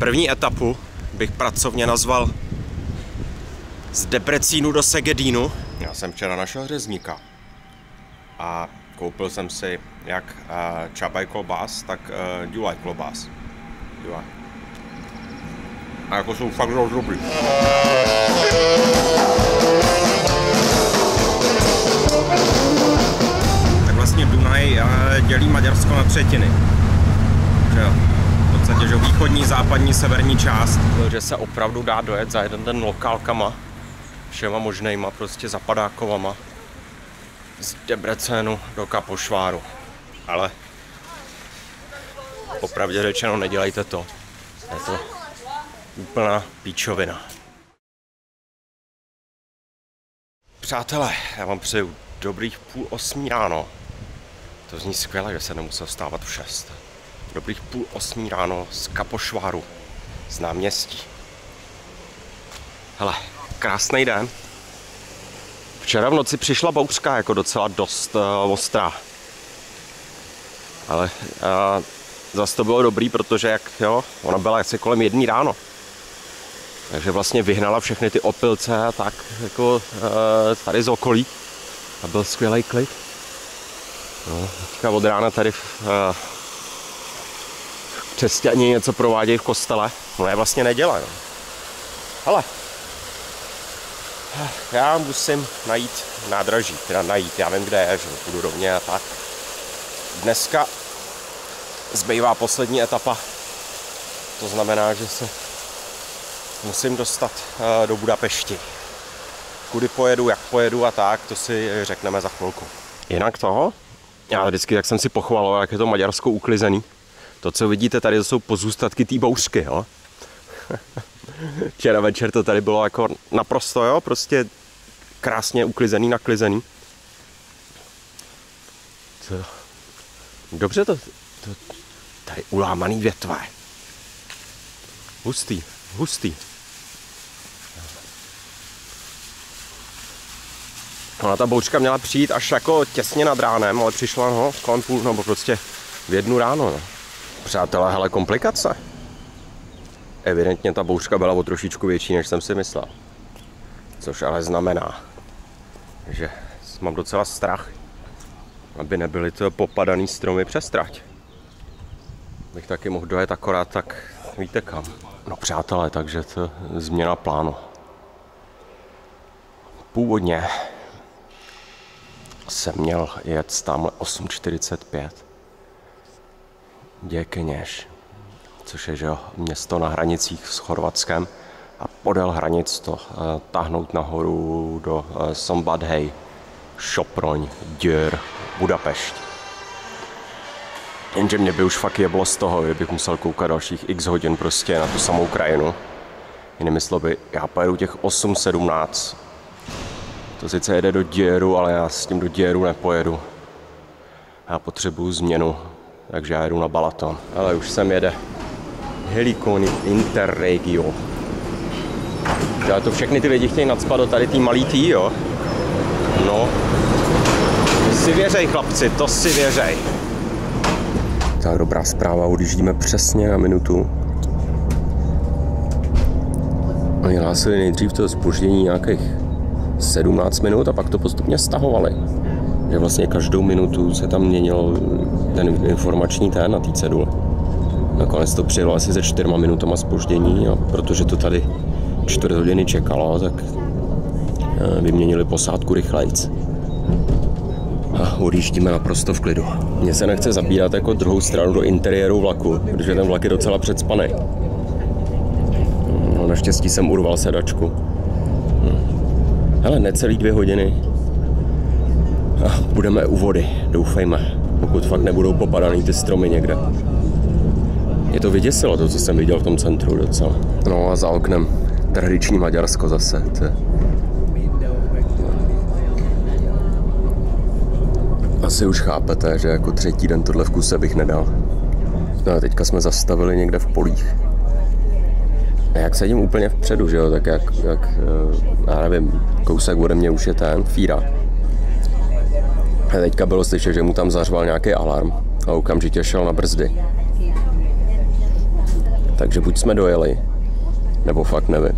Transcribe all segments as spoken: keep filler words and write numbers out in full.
První etapu bych pracovně nazval z Debrecínu do Segedínu. Já jsem včera našel řezníka a koupil jsem si jak uh, čabaj klobás, tak uh, Gyulaj klobás. Gyulaj. A jako jsou fakt dobrý. Tak vlastně Dunaj uh, dělí Maďarsko na třetiny. Že jo? V podstatě, že východní, západní, severní část. Že se opravdu dá dojet za jeden den lokálkama. Všema možnejma, prostě zapadákovama. Z Debrecenu do Kapošváru. Ale opravdu řečeno, nedělejte to. Je to úplná píčovina. Přátelé, já vám přeju dobrých půl osmí ráno. To zní skvěle, že se nemusel vstávat v šest. Dobrých půl osmí ráno z Kapošváru, z náměstí. Hele, krásný den. Včera v noci přišla bouřka, jako docela dost uh, ostrá. Ale uh, zase to bylo dobrý, protože jak jo, ona byla asi kolem jedný ráno. Takže vlastně vyhnala všechny ty opilce a tak jako uh, tady z okolí. A byl skvělý klid. No, teďka od rána tady uh, křesťani něco provádějí v kostele. No je vlastně neděla. Jo. Hele, já musím najít nádraží, teda najít, já vím, kde je, že půjdu rovně a tak. Dneska zbývá poslední etapa, to znamená, že se musím dostat uh, do Budapešti. Kudy pojedu, jak pojedu a tak, to si řekneme za chvilku. Jinak toho, já vždycky, jak jsem si pochvaloval, jak je to Maďarsko uklizený. To, co vidíte tady, to jsou pozůstatky té bouřky, jo. Včera večer to tady bylo jako naprosto, jo, prostě krásně uklizený, naklizený. Co? Dobře to, to tady ulámaný větve. Hustý, hustý. No a ta bouřka měla přijít až jako těsně nad ránem, ale přišla no, kolem půl, nebo prostě v jednu ráno. No. Přátelé, hele, komplikace. Evidentně ta bouřka byla o trošičku větší, než jsem si myslel. Což ale znamená, že mám docela strach, aby nebyly to popadaný stromy přes trať. Bych taky mohl dojet akorát tak, víte kam. No přátelé, takže to změna plánu. Původně jsem měl jet tamhle osm čtyřicet pět. Děkeněž. Což je, že jo, město na hranicích s Chorvatskem a podél hranic to uh, táhnout nahoru do uh, Szombathely, Sopron, Győr, Budapešť. Jenže mě by už fakt jeblo z toho, kdybych musel koukat dalších x hodin prostě na tu samou krajinu. Jinými slovy, já pojedu těch osm sedmnáct. To sice jede do Győru, ale já s tím do Győru nepojedu. Já potřebuju změnu, takže já jedu na Balaton. Ale už sem jede Helikon Interregio. Ale to všechny ty lidi chtějí nacpat do tady tý malý tý, jo? No. To si věřej, chlapci, to si věřej. Tak dobrá zpráva, odjíždíme přesně na minutu. Oni hlásili nejdřív to zpoždění nějakých sedmnáct minut a pak to postupně stahovali. Že vlastně každou minutu se tam měnil ten informační ten na té cedule. Nakonec to přijelo asi se čtyřma minutama zpoždění a protože to tady čtvrt hodiny čekalo, tak vyměnili posádku rychlejc. A odjíždíme naprosto v klidu. Mně se nechce zapírat jako druhou stranu do interiéru vlaku, protože ten vlak je docela předspaný. No, naštěstí jsem urval sedačku. Hele, necelý dvě hodiny. A budeme u vody, doufejme, pokud fakt nebudou popadaný ty stromy někde. Je to vyděsilo, to, co jsem viděl v tom centru docela. No a za oknem tradiční Maďarsko zase. To je... Asi už chápete, že jako třetí den tohle v kuse bych nedal. No a teďka jsme zastavili někde v polích. A jak sedím úplně vpředu, že jo, tak jak, jak já nevím, kousek ode mě už je ten Fíra. A teďka bylo slyšet, že mu tam zařval nějaký alarm a okamžitě šel na brzdy. Takže buď jsme dojeli, nebo fakt nevím.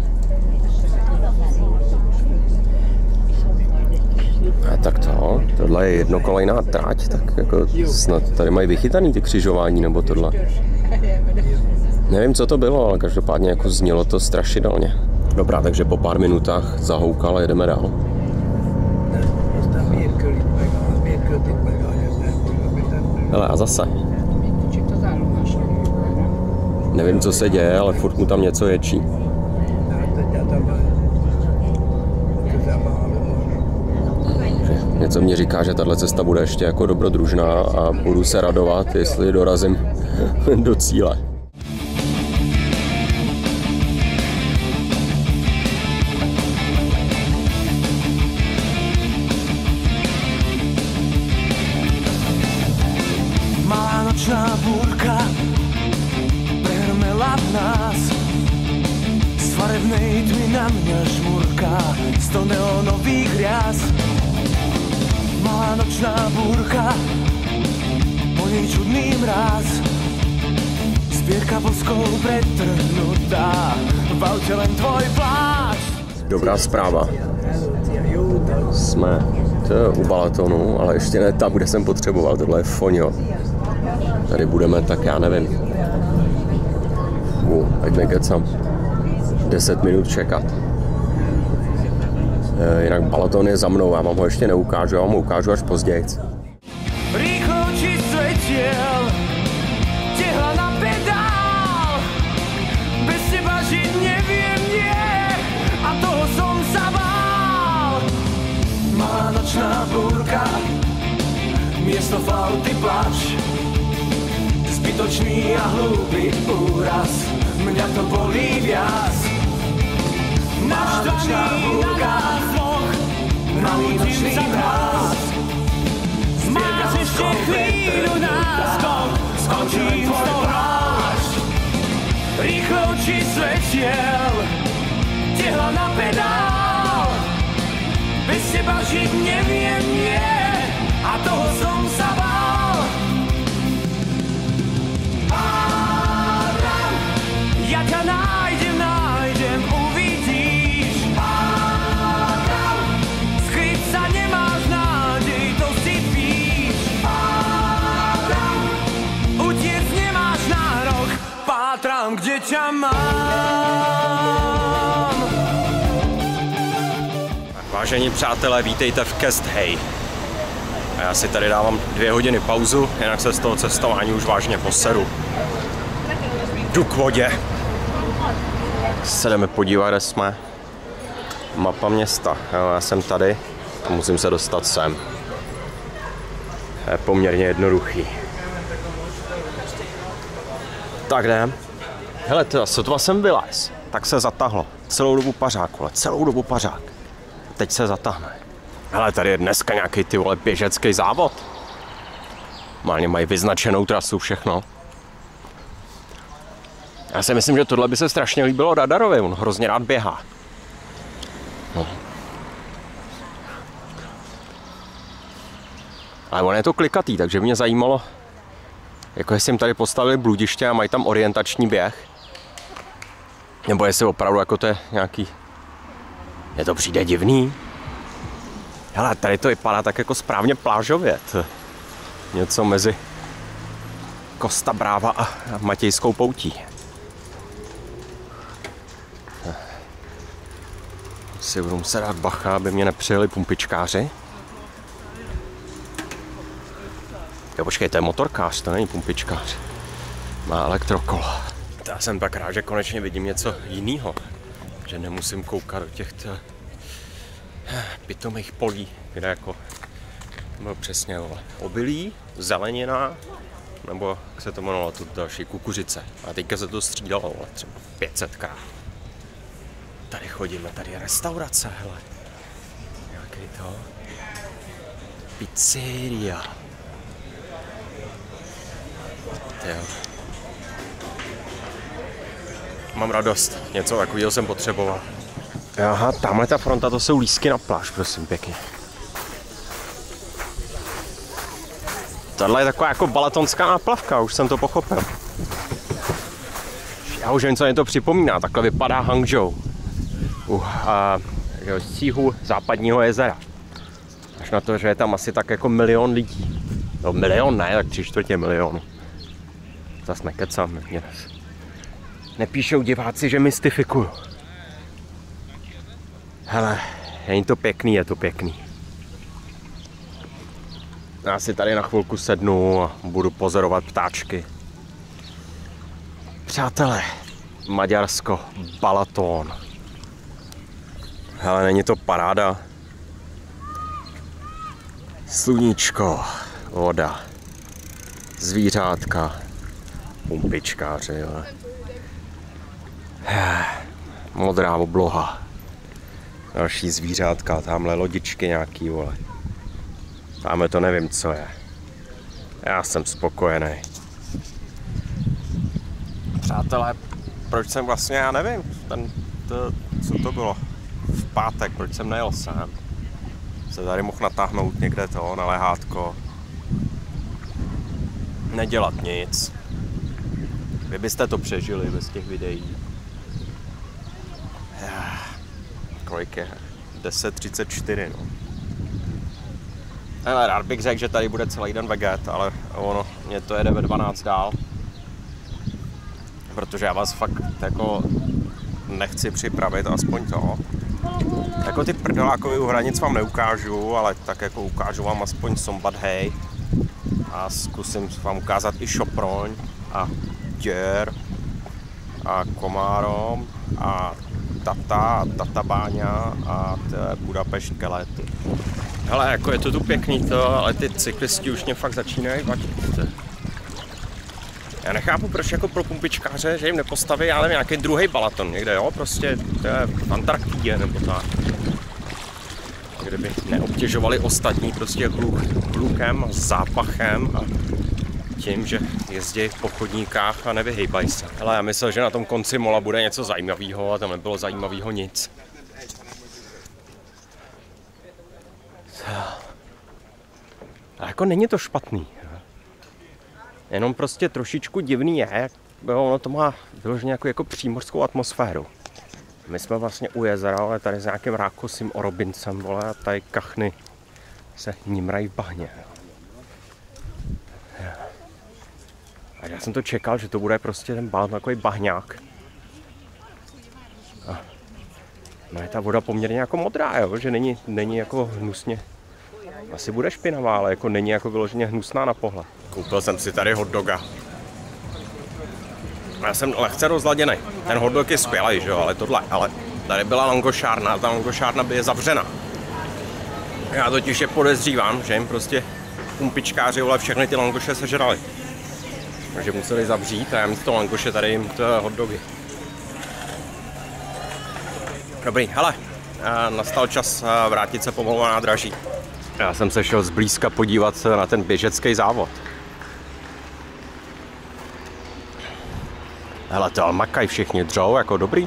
A tak to, tohle je jednokolejná trať, tak jako snad tady mají vychytaný ty křižování nebo tohle. Nevím, co to bylo, ale každopádně jako znělo to strašidelně. Dobrá, takže po pár minutách zahoukal a jedeme dál. Hele, a zase. Nevím, co se děje, ale furt mu tam něco ječí. Něco mě říká, že tahle cesta bude ještě jako dobrodružná a budu se radovat, jestli dorazím do cíle. Malá nočná búrka prehrmela v nás. Z farebnej tmy na mňa žmurka sto neonových hriaz. Malá nočná búrka, po nej čudný mráz. Zbierka voskov pretrhnutá, v aute len tvoj plášť. Dobrá zpráva. Jsme to u Balatonu, ale ještě ne tam, kde jsem potřeboval. Tohle je Fonio. Tady budeme, tak já nevím. Uh, ať nekecám. deset minut čekat. E, jinak Balaton je za mnou, já vám ho ještě neukážu, já vám ho ukážu až později. Rýchlo či svetiel, tehla na pedál. Bez teba žiť neviem, nie, a toho som sa bál. Malá nočná búrka, miesto flauty plač. Zbytočný a hlúpy úraz, mňa to bolí viac. Naštvaný na nás dvoch, malý nočný mráz. Máš ešte chvíľu náskok, skončím s tou hráš. Rýchlo či svetiel, tehla na pedál. Bez teba žiť neviem, nie, a toho som sa bál. Ádám, ja ťa nájdem, nájdem, uvidíš. Ádám, skryť sa nemáš nádej, to si píš. Ádám, utiec nemáš nárok, pátram, kde ťa mám. Vážení přátelé, vítejte v Cast Hay. A já si tady dávám dvě hodiny pauzu, jinak se z toho cestování už vážně poseru. Jdu k vodě. Se jdeme podívat, kde jsme. Mapa města. Jo, já jsem tady a musím se dostat sem. Je poměrně jednoduchý. Tak jdem. Hele, teda, sotva jsem vylez, tak se zatahlo. Celou dobu pařák, vole, celou dobu pařák. Teď se zatáhne. Hele, tady je dneska nějaký ty vole běžecký závod. Málně mají vyznačenou trasu, všechno. Já si myslím, že tohle by se strašně líbilo Radarovi, on hrozně rád běhá. No. Ale on je to klikatý, takže mě zajímalo, jako jestli jim tady postavili bludiště a mají tam orientační běh. Nebo jestli opravdu jako to je nějaký... Je to přijde divný. Hele, tady to vypadá tak jako správně plážově. To něco mezi Costa Brava a Matějskou poutí. Si budu muset dát bacha, aby mě nepřijeli pumpičkáři. Jo, počkej, to je motorkář, to není pumpičkář. Má elektrokola. Já jsem tak rád, že konečně vidím něco jiného. Že nemusím koukat do těchto pitomých polí, kde jako bylo přesně vole, obilí, zelenina, nebo jak se to jmenovalo, tu další kukuřice. A teďka se to střídalo, vole, třeba pět set krát. Tady chodíme, tady je restaurace, hele. Nějaký to. Pizzeria. Tyjo. Mám radost, něco takového jsem potřeboval. Aha, tamhle ta fronta, to jsou lístky na pláž, prosím, pěkně. Tohle je taková jako balatonská náplavka, už jsem to pochopil. Já už jen co mě to připomíná, takhle vypadá Hangzhou. U uh, stíhu západního jezera. Až na to, že je tam asi tak jako milion lidí. No milion ne, tak tři čtvrtě milionu. Zas nekecám, mě nepíšou diváci, že mystifikuju. Hele, není to pěkný, je to pěkný. Já si tady na chvilku sednu a budu pozorovat ptáčky. Přátelé, Maďarsko, Balaton. Hele, není to paráda? Sluníčko, voda, zvířátka, pumpičkáři, jo. Modrá obloha, další zvířátka, tamhle lodičky nějaký, vole. Tamhle to nevím, co je. Já jsem spokojený. Přátelé, proč jsem vlastně, já nevím, ten, to, co to bylo v pátek, proč jsem nejel sám. Se tady mohl natáhnout někde to na lehátko. Nedělat nic. Vy byste to přežili bez těch videí. Kolik je? deset třicet čtyři, no. Hele, rád bych řekl, že tady bude celý den veget, ale ono, mě to jede ve dvanáct dál. Protože já vás fakt jako nechci připravit aspoň to. Jako ty prdelákový u hranic vám neukážu, ale tak jako ukážu vám aspoň Sombathej. A zkusím vám ukázat i Šoproň a Děr a Komárom a Tata a Tatabáňa a Budapešť Kelety. Hele, jako je to tu pěkný to, ale ty cyklisti už mě fakt začínají vadit. Já nechápu, proč jako pro pumpičkáře, že jim nepostaví, ale nějaký druhý Balaton někde, jo, prostě to je v Antarktidě nebo tak. Kdyby neobtěžovali ostatní prostě hluk, hlukem, zápachem a tím, že jezdí po chodníkách a nevyhýbají se. Hele, já myslel, že na tom konci mola bude něco zajímavého a tam nebylo zajímavého nic. A jako není to špatný. Jenom prostě trošičku divný je, jo, ono to má vyloženě jako, jako přímořskou atmosféru. My jsme vlastně u jezera, ale tady s nějakým rákosým orobincem, vole, a tady kachny se nímrají v bahně. A já jsem to čekal, že to bude prostě ten Balaton takový bahňák. A no je ta voda poměrně jako modrá, jo, že není, není jako hnusně. Asi bude špinavá, ale jako není jako vyloženě hnusná na pohled. Koupil jsem si tady hot doga. Já jsem lehce rozladěný. Ten hot dog je skvělý, že jo, ale tohle, ale tady byla langošárna, ta langošárna by je zavřena. Já totiž je podezřívám, že jim prostě pumpičkáři, vole, všechny ty langoše sežrali. Takže museli zavřít a já místo langoše tady jim to hot dogy. Dobrý, hele, nastal čas vrátit se pomalu na nádraží. Já jsem se šel zblízka podívat na ten běžecký závod. Hele, to makaj všichni dřou, jako dobrý.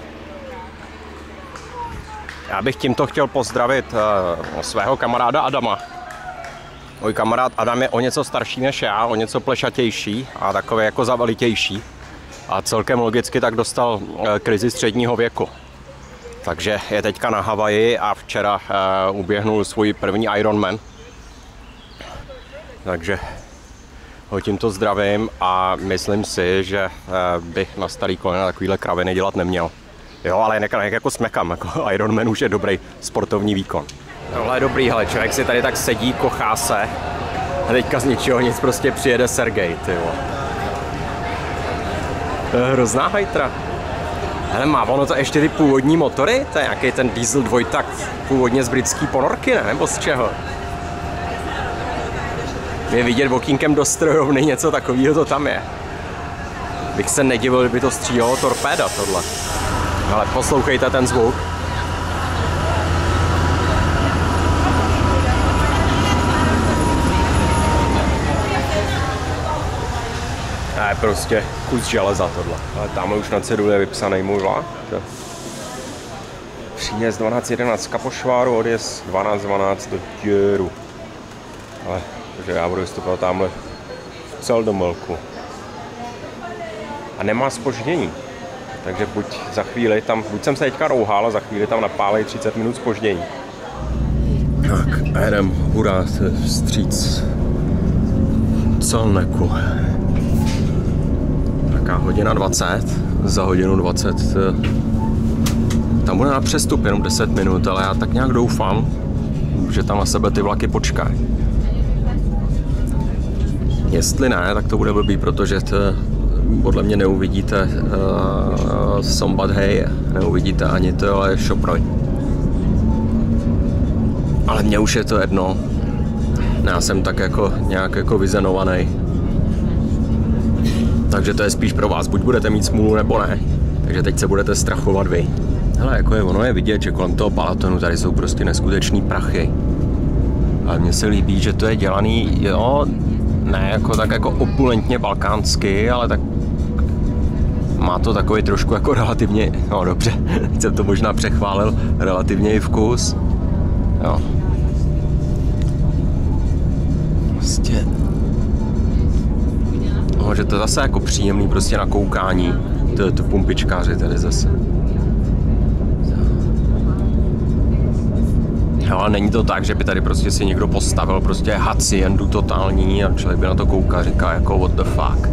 Já bych tímto chtěl pozdravit uh, svého kamaráda Adama. Můj kamarád Adam je o něco starší než já, o něco plešatější a takový jako zavelitější. A celkem logicky tak dostal uh, krizi středního věku. Takže je teďka na Havaji a včera uh, uběhnul svůj první Ironman. Takže ho tímto zdravím a myslím si, že uh, bych na starý kolena takovýhle kraviny dělat neměl. Jo, ale ne, ne jako smekám, jako Ironman už je dobrý sportovní výkon. Tohle je dobrý, hele, člověk si tady tak sedí, kochá se a teďka z ničeho nic prostě přijede Sergej, ty jo. To je hrozná hajtra. Hele, má ono to ještě ty původní motory? To je nějaký ten diesel dvojtakt původně z britský ponorky, ne? Nebo z čeho? Je vidět okýnkem do strojovny, něco takového to tam je. Bych se nedivil, kdyby to stříhalo torpéda tohle. Ale poslouchejte ten zvuk. To je prostě kus železa tohle. Ale tam už na cedule je vypsaný můj vlak. Příjezd dvanáct jedenáct z Kapošváru, odjezd dvanáct dvanáct do Děru. Ale takže já budu vystupovat tamhle v Celdomlku. A nemá zpoždění. takže buď za chvíli tam, buď jsem se teďka rouhal a za chvíli tam napálej třicet minut zpoždění. Tak, jedem, hurá, se vstříc Celneku. Taká hodina dvacet, za hodinu dvacet tam bude na přestup jenom deset minut, ale já tak nějak doufám, že tam na sebe ty vlaky počkají. Jestli ne, tak to bude blbý, protože to, podle mě neuvidíte uh, Sombathey, neuvidíte ani to, ale Shoproj. Ale mně už je to jedno. Já jsem tak jako nějak jako vyzenovaný. Takže to je spíš pro vás. Buď budete mít smůlu, nebo ne. Takže teď se budete strachovat vy. Hele, jako je, ono je vidět, že kolem toho Balatonu tady jsou prostě neskutečný prachy. Ale mně se líbí, že to je dělaný, jo, ne jako tak jako opulentně balkánsky, ale tak má to takový trošku jako relativně, no dobře, jsem to možná přechválil, relativně i vkus. Jo. Prostě, no, že to je zase jako příjemný prostě na koukání, to, to pumpičkáři tady zase. Jo, ale není to tak, že by tady prostě si někdo postavil prostě haciendu totální a člověk by na to kouká a říká jako what the fuck.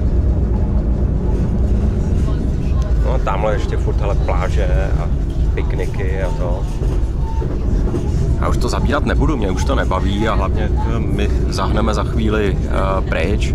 No tamhle ještě furt hele pláže a pikniky a to. Já už to zabírat nebudu, mě už to nebaví a hlavně my zahneme za chvíli uh, pryč.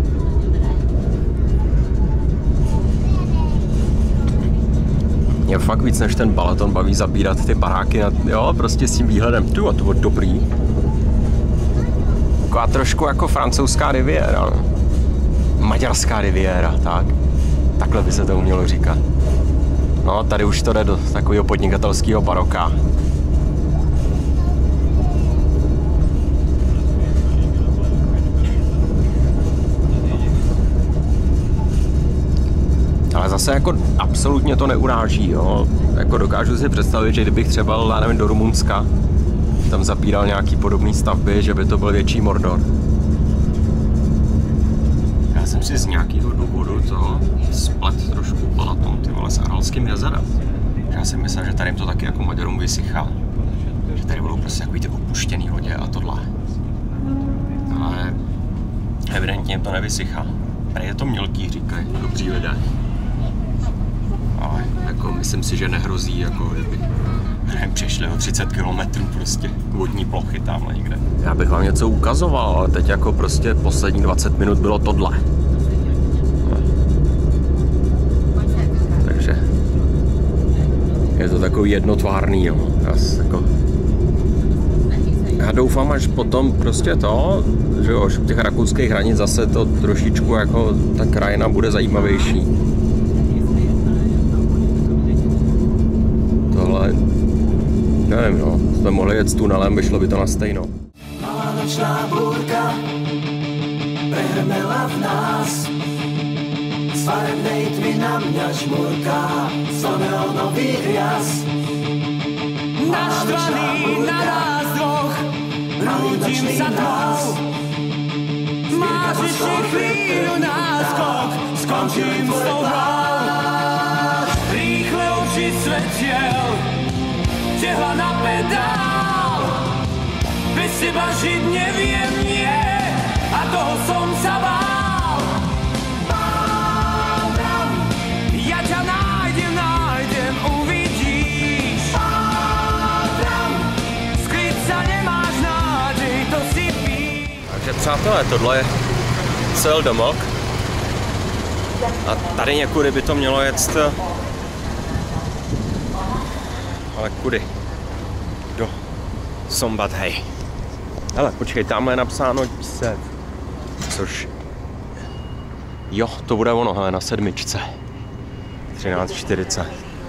Mě fakt víc než ten Balaton baví zabírat ty baráky, na, jo, prostě s tím výhledem. Tu a to bylo dobrý. Taková trošku jako francouzská riviéra, no. Maďarská riviéra, tak. Takhle by se to umělo říkat. No, tady už to jde do takového podnikatelského baroka. Ale zase jako absolutně to neuráží, jo. Jako dokážu si představit, že kdybych třeba, já nevím, do Rumunska tam zabíral nějaký podobný stavby, že by to byl větší Mordor. Já jsem si z nějakého důvodu to splet trošku Balaton, ty vole, s Aralským jezerem. Já si myslel, že tady jim to taky jako Maďarům vysychá. Že tady budou prostě takový ty opuštěný lodě a tohle. Ale evidentně jim to nevysychá. Tady je to mělký, říkají dobří lidé. Ale jako myslím si, že nehrozí, jako kdyby nevím, přešli o třicet kilometrů prostě vodní plochy tamhle někde. Já bych vám něco ukazoval, ale teď jako prostě poslední dvacet minut bylo tohle. No. Takže je to takový jednotvárný, jo. Já, jako... Já doufám, až potom prostě to, že jo, až u těch rakouských hranic zase to trošičku jako ta krajina bude zajímavější. Tohle, nevím, no, jsme mohli jet s tunelem, vyšlo by to na stejno. Malá nočná búrka prehrmela v nás. Z farebnej tmy na mňa žmurká soneonový hriaz. Naštvaný na nás dvoch, rútim sa tmou. Máš ešte chvíľu náskok, skončím s tou hrou. Rýchle oči svetiel, tehla na pedál. Bez teba žiť neviem, nie, a toho som sa bál. Pádam, ja ťa nájdem, nájdem, uvidíš. Pádam, skryť sa nemáš nádej, to si píš. Takže přátelé, tohle je cel domok. A tady někudy by to mělo jet, ale kudy? Do Sombathey. Hele, počkej, tamhle je napsáno deset. Což... Jo, to bude ono, hele, na sedmičce. třináct čtyřicet.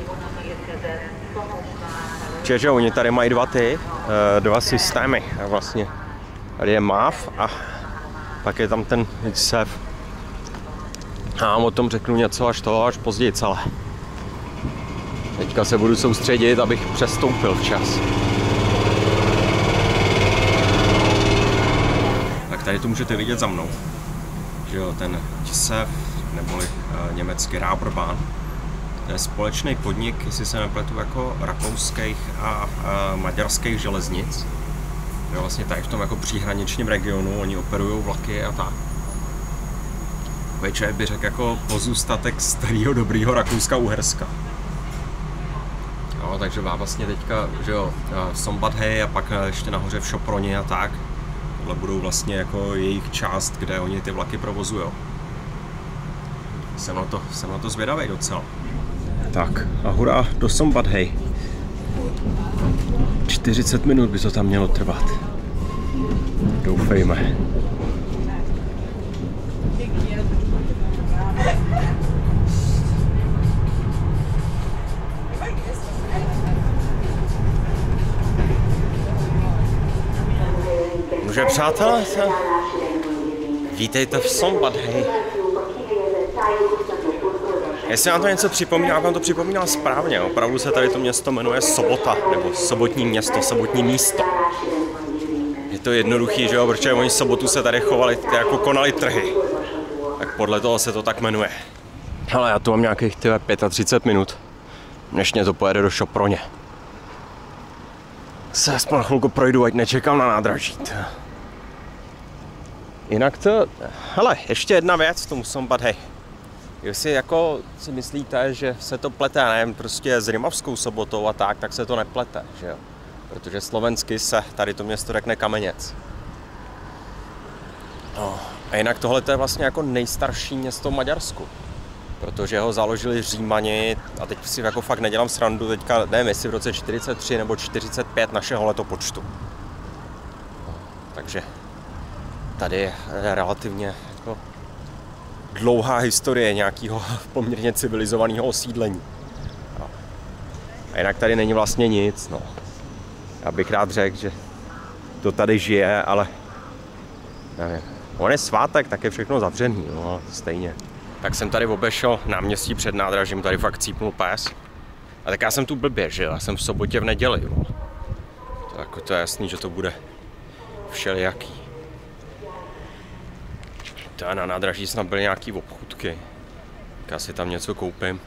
Čiže oni tady mají dva ty, dva systémy. Vlastně tady je M A V a pak je tam ten S E F. Já vám o tom řeknu něco až to, až později celé. Teďka se budu soustředit, abych přestoupil včas. Tak tady to můžete vidět za mnou. Že jo, ten S E F, neboli uh, německý Reeperbahn. To je společný podnik, jestli se nepletu, jako rakouských a, a maďarských železnic. Jo, vlastně tady v tom jako příhraničním regionu oni operují vlaky a tak. Člověk by řekl jako pozůstatek starého dobrýho Rakouska-Uherska. Jo, takže má vlastně teďka, že jo, Szombathely a pak ještě nahoře v Soproni a tak. Tohle budou vlastně jako jejich část, kde oni ty vlaky provozují. Jsem na to, jsem na to zvědavý docela. Tak a hurá do Szombathely. čtyřicet minut by to tam mělo trvat. Doufejme. Takže přátelé, vítejte v Szombathely. Jestli vám to něco připomíná, vám to připomíná správně. Opravdu se tady to město jmenuje Sobota, nebo sobotní město, sobotní místo. Je to jednoduchý, že jo, protože oni sobotu se tady chovali, jako konali trhy. Tak podle toho se to tak jmenuje. Hele, já tu mám nějakých třicet pět minut, než mě to pojede do Soproně. Se aspoň na chvilku projdu, ať nečekám na nádraží. Jinak to, hele, ještě jedna věc k tomu Szombathely. Jestli jako si myslíte, že se to plete, nevím, prostě s Rimavskou Sobotou a tak, tak se to neplete, že jo? Protože slovensky se tady to město řekne Kamenec. No, a jinak tohle je vlastně jako nejstarší město v Maďarsku. Protože ho založili Římani a teď si jako fakt nedělám srandu, teďka nevím, jestli v roce čtyřicet tři nebo čtyřicet pět našeho letopočtu. No, takže tady je relativně jako dlouhá historie nějakého poměrně civilizovaného osídlení. No. A jinak tady není vlastně nic, no. Já bych rád řekl, že to tady žije, ale nevím. On je svátek, tak je všechno zavřený, no, ale stejně. Tak jsem tady obešel náměstí před nádražím, tady fakt cípnul pes. A tak já jsem tu blbě, že já jsem v sobotě v neděli, no. To, jako, to je jasný, že to bude všelijaký. To na nádraží snad byly nějaký obchůdky. Tak já si tam něco koupím.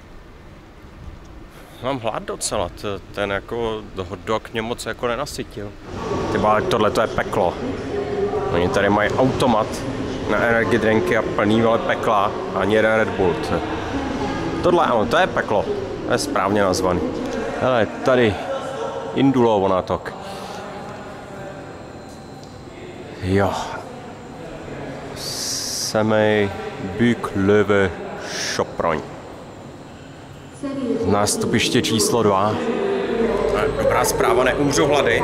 Mám hlad docela, ten jako hot dog mě moc jako nenasytil. Tyba, ale tohle to je peklo. Oni tady mají automat na energy drinky a plný vele pekla a ani jeden Red Bull. Tohle ano, to je peklo. To je správně nazvaný. Hele, tady Indulovo nátok. Jo. Semej, Bük, Löwe, Sopron. Nástupiště číslo dva. Dobrá zpráva, neumřu hlady.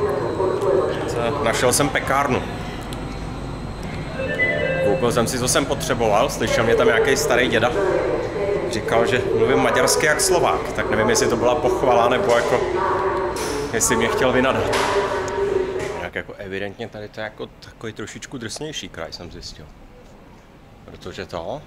Našel jsem pekárnu. Koupil jsem si, co jsem potřeboval, slyšel mě tam nějaký starý děda. Říkal, že mluvím maďarsky jak Slovák, tak nevím, jestli to byla pochvala, nebo jako, jestli mě chtěl vynadat. Tak jako evidentně tady to je jako takový trošičku drsnější kraj, jsem zjistil. Protože to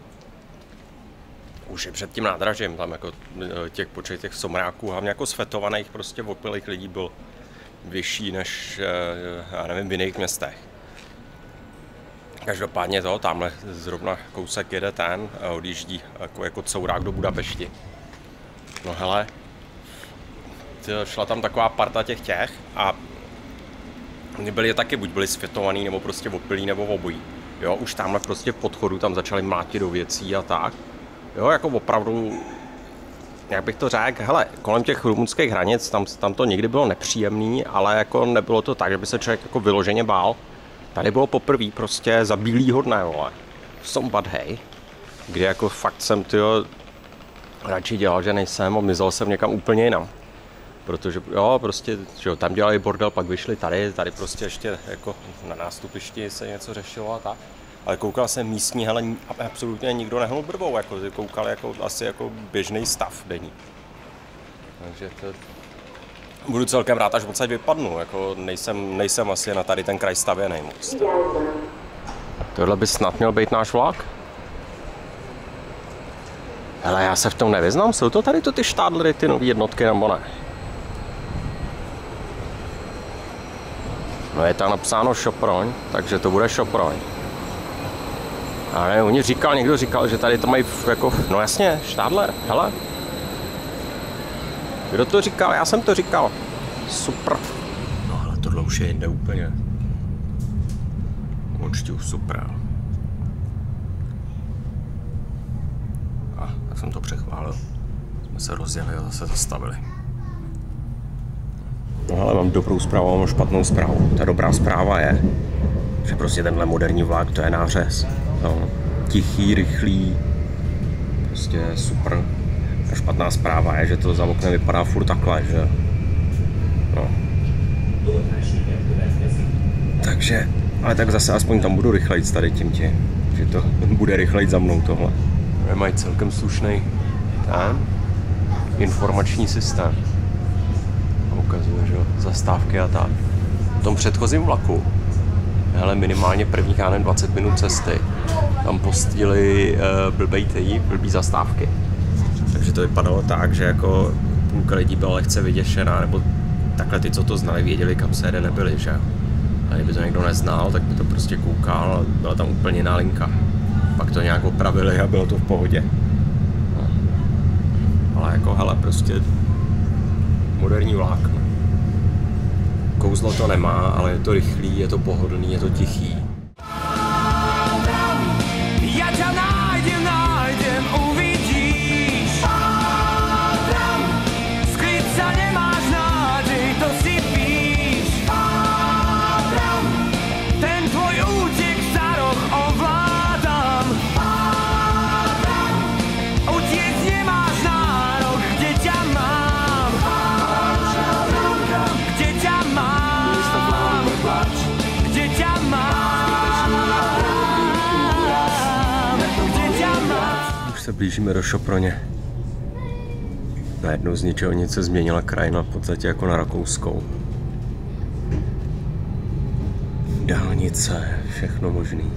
už je před tím nádražím, tam jako těch počet těch somráků, hlavně jako svetovaných prostě opilých lidí byl vyšší než, já nevím, v jiných městech. Každopádně to, tamhle zrovna kousek jede ten a odjíždí jako, jako courák do Budapešti. No hele, šla tam taková parta těch těch a oni byli taky, buď byli světovaný, nebo prostě opilí, nebo obojí. Jo, už tamhle prostě v podchodu tam začali mlátit do věcí a tak. Jo, jako opravdu, jak bych to řekl, hele, kolem těch rumunských hranic, tam, tam to někdy bylo nepříjemný, ale jako nebylo to tak, že by se člověk jako vyloženě bál. Tady bylo poprvé prostě za bílýho dne, vole, v Szombathely, kdy jako fakt jsem, tyjo, radši dělal, že nejsem a mizel jsem někam úplně jinam. Protože jo, prostě, že jo, tam dělali bordel, pak vyšli tady, tady prostě ještě jako na nástupišti se něco řešilo a tak. Ale koukal jsem místní, hele, absolutně nikdo nehnul brvou, jako koukal jako asi jako běžný stav denní. Takže to budu celkem rád, až odsaď vypadnu, jako nejsem, nejsem asi na tady ten kraj stavěnej moc. Tohle by snad měl být náš vlak. Hele, já se v tom nevyznám, jsou to tady to ty štádlery, ty nový jednotky, nebo ne? No je tam napsáno Sopron, takže to bude Sopron. Ale oni říkal, někdo říkal, že tady to mají jako, no jasně, Stadler, hele. Kdo to říkal? Já jsem to říkal. Super. No ale tohle už je jinde úplně. Určitě už super. A tak jsem to přechválil. Jsme se rozjeli a zase zastavili. No ale mám dobrou zprávu, mám špatnou zprávu. Ta dobrá zpráva je, že prostě tenhle moderní vlak, to je nářez. No, tichý, rychlý, prostě super. A špatná zpráva je, že to za oknem vypadá furt takhle, že no. Takže, ale tak zase aspoň tam budu rychlejc tady tím tě, že to bude rychlejc za mnou tohle. Mají celkem slušný ten informační systém. Ukazuje, že zastávky a tak. V tom předchozím vlaku, hele, minimálně prvních, já nevím, dvacet minut cesty, tam postili uh, blbej tý, blbý zastávky. Takže to vypadalo tak, že jako půlka lidí byla lehce vyděšená, nebo takhle ty, co to znali, věděli, kam se jede, nebyli, že? A kdyby to někdo neznal, tak by to prostě koukal a byla tam úplně jiná linka. Pak to nějak opravili a bylo to v pohodě. No. Ale jako, hele, prostě moderní vlák. No. Kouzlo to nemá, ale je to rychlý, je to pohodlný, je to tichý. Já tě najdem, najdem, uvidíš. Skryt sa nemáš nádej, to si píš. Ten tvoj útek za roh ovládam. Utiec nemáš nárok, kde ťa mám. Kde ťa mám. Kde ťa mám. Kde ťa mám. Už se blížíme do Šoproně. Najednou z ničeho nic se změnila krajina, v podstatě jako na rakouskou. Dálnice, všechno možný.